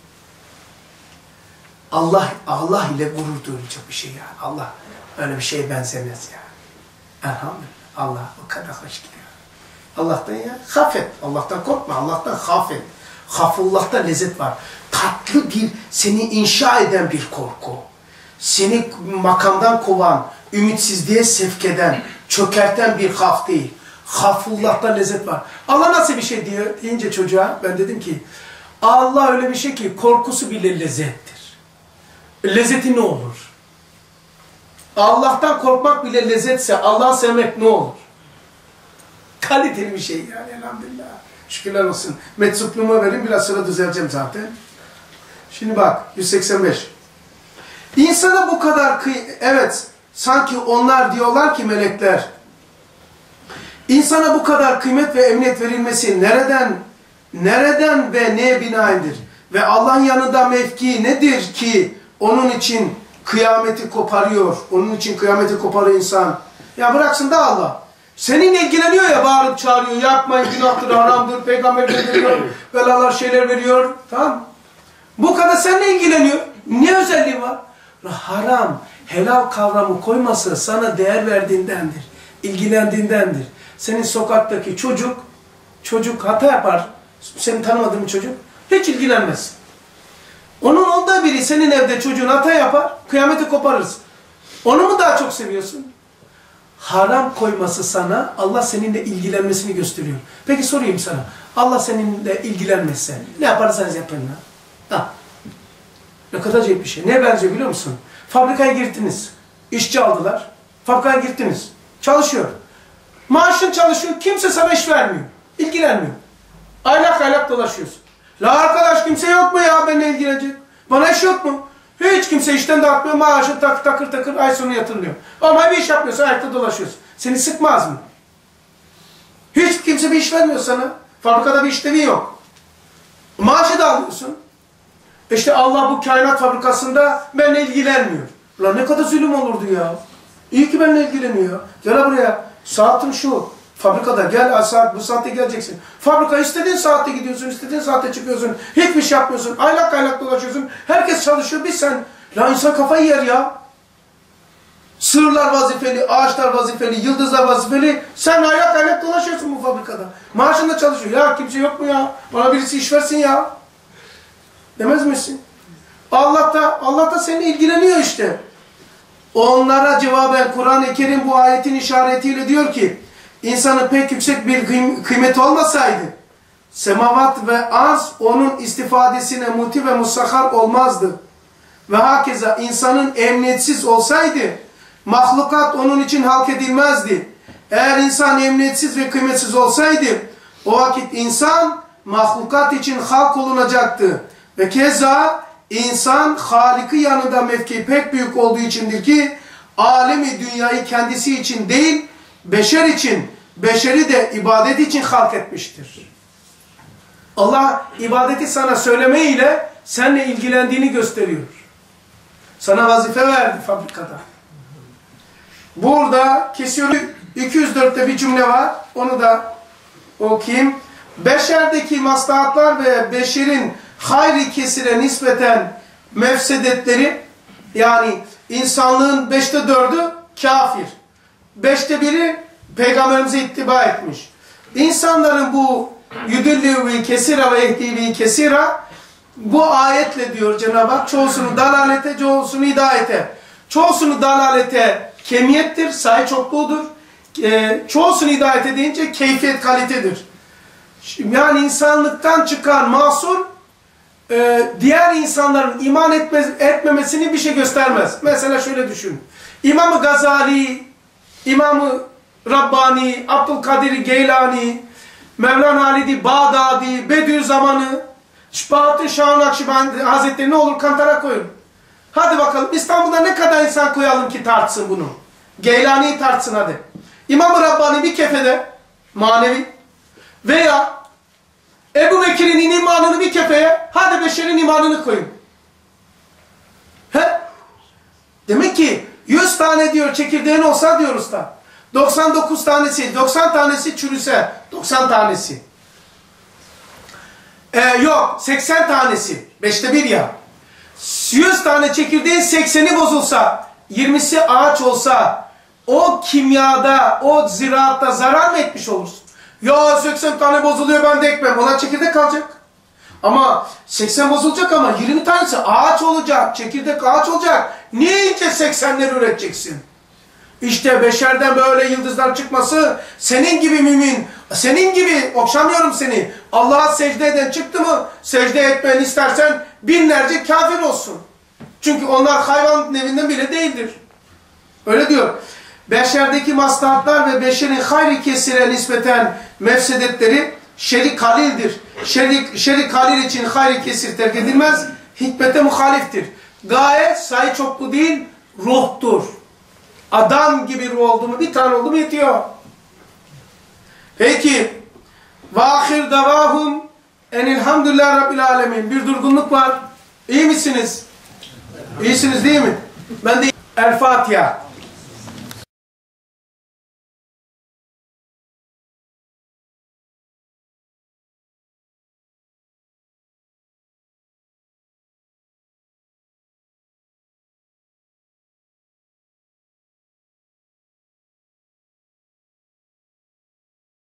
S1: Allah ile gurur duyulacak bir şey yani. Allah öyle bir şeye benzemez yani. Elhamdülillah. Allah o kadar hoş ki. Allah'tan ya hafet. Allah'tan korkma. Allah'tan hafet. Hafullah'ta lezzet var. Tatlı bir, seni inşa eden bir korku. Seni makamdan kovan, ümitsizliğe sevk eden, çökerten bir haf değil. Hafullah'ta lezzet var. Allah nasıl bir şey diyor deyince çocuğa ben dedim ki Allah öyle bir şey ki korkusu bile lezzettir. Lezzeti ne olur? Allah'tan korkmak bile lezzetse Allah'ı sevmek ne olur? Kaliteli bir şey yani elhamdülillah. Şükürler olsun. Meczupluğuma verin biraz sonra düzeleceğim zaten. Şimdi bak 185. İnsana bu kadar evet sanki onlar diyorlar ki melekler insana bu kadar kıymet ve emniyet verilmesi nereden ve neye binaendir? Ve Allah'ın yanında mevki nedir ki onun için kıyameti koparıyor. Onun için kıyameti koparıyor insan. Ya bıraksın da Allah. Seninle ilgileniyor ya, bağırıp çağırıyor. Yapmayın, günahtır, haramdır, peygamber veriyor, belalar şeyler veriyor. Tamam. Bu kadar seninle ilgileniyor. Ne özelliği var? Haram, helal kavramı koyması sana değer verdiğindendir. İlgilendiğindendir. Senin sokaktaki çocuk hata yapar. Seni tanımadığın bir çocuk. Hiç ilgilenmez. Onun olduğu biri senin evde çocuğun hata yapar. Kıyameti koparırsın. Onu mu daha çok seviyorsun? Haram koyması sana Allah seninle ilgilenmesini gösteriyor. Peki sorayım sana. Allah seninle ilgilenmezse ne yaparsanız yapın lan. Ha. Ne kadar acayip bir şey. Neye benziyor biliyor musun? Fabrikaya girdiniz. İşçi aldılar. Fabrikaya girdiniz. Çalışıyor. Maaşın çalışıyor. Kimse sana iş vermiyor. İlgilenmiyor. Aylak dolaşıyorsun. La arkadaş kimse yok mu ya benimle ilgilenecek? Bana iş yok mu? Hiç kimse işten dağıtmıyor. Maaşı takır ay sonu yatırılıyor. Ama bir iş yapmıyorsun. Ayakta dolaşıyorsun. Seni sıkmaz mı? Hiç kimse bir iş vermiyor sana. Fabrikada bir işlevi yok. Maaşı da alıyorsun. İşte Allah bu kainat fabrikasında benimle ilgilenmiyor. Ulan ne kadar zulüm olurdu ya. İyi ki benimle ilgileniyor. Gel buraya. Saatin şu. Fabrikada gel bu saatte geleceksin. Fabrika istediğin saatte gidiyorsun, istediğin saatte çıkıyorsun. Hiçbir şey yapmıyorsun. Aylak dolaşıyorsun. Herkes çalışıyor. Bir sen. La insan kafayı yer ya. Sığırlar vazifeli, ağaçlar vazifeli, yıldızlar vazifeli. Sen aylak dolaşıyorsun bu fabrikada. Maaşın da çalışıyor. Ya kimse yok mu ya? Bana birisi iş versin ya. Demez misin? Allah da seninle ilgileniyor işte. Onlara cevaben Kur'an-ı Kerim bu ayetin işaretiyle diyor ki insanın pek yüksek bir kıymeti olmasaydı semavat ve arz onun istifadesine muti ve musahhar olmazdı. Ve hakeza insanın emniyetsiz olsaydı mahlukat onun için halk edilmezdi. Eğer insan emniyetsiz ve kıymetsiz olsaydı o vakit insan mahlukat için halk olunacaktı. Ve keza insan Halık'ı yanında mevki pek büyük olduğu içindir ki alemi dünyayı kendisi için değil, beşer için, beşeri de ibadet için halk etmiştir. Allah ibadeti sana söylemeyle seninle ilgilendiğini gösteriyor. Sana vazife verdi fabrikada. Burada kesiyorum. 204'te bir cümle var. Onu da okuyayım. Beşerdeki maslahatlar ve beşerin hayri kesire nispeten mefsedetleri, yani insanlığın 5'te 4'ü kafir. 5'te 1'i peygamberimize ittiba etmiş. İnsanların bu yüdüllü kesira ve ehdivi kesira, bu ayetle diyor Cenab-ı Hak, çoğusunu dalalete, çoğusunu hidayete. Çoğusunu dalalete kemiyettir, sayı çokluğudur. Çoğusunu hidayete deyince keyfiyet, kalitedir. Yani insanlıktan çıkan masum, diğer insanların iman etmemesini bir şey göstermez. Mesela şöyle düşün. İmam-ı Gazali, İmam-ı Rabbani, Abdülkadir Geylani, Mevlana Halid-i Bağdadi, Bediüzzaman'ı, Bahattin Şah Nakşibendi Hazretleri ne olur kantara koyun. Hadi bakalım İstanbul'da ne kadar insan koyalım ki tartsın bunu. Geylani'yi tartsın hadi. İmam-ı Rabbani bir kefede, manevi, veya Ebu Bekir'in imanını bir kefeye, hadi beşerin imanını koyun. He? Demek ki 100 tane diyor çekirdeğin olsa diyor usta, 99 tanesi, 90 tanesi çürüse, 90 tanesi. Yok, 80 tanesi, 5'te 1 ya. 100 tane çekirdeğin 80'i bozulsa, 20'si ağaç olsa, o kimyada, o ziraatta zarar mı etmiş olursun? Ya 80 tane bozuluyor, ben de ekmem, ona çekirdek kalacak. Ama 80 bozulacak ama 20 tanesi ağaç olacak, çekirdek ağaç olacak. Niye ince 80'leri üreteceksin? İşte beşerden böyle yıldızlar çıkması, senin gibi mümin, senin gibi, okşamıyorum seni, Allah'a secde eden çıktı mı, secde etmeni istersen binlerce kafir olsun. Çünkü onlar hayvan nevinden bile değildir. Öyle diyor. Beşerdeki maslahatlar ve beşerin hayri kesire nispeten mefsedetleri şerik halildir. Şerik halil için hayri kesir terk edilmez, hikmete muhaliftir. Gaye sayı çoklu değil, ruhtur. Adam gibi ruh oldu mu, bir tane oldu mu yetiyor. Peki, vâhir davâhum enilhamdülillâhi rabbil âlemin. Bir durgunluk var. İyi misiniz? İyisiniz değil mi? Ben de El Fatiha.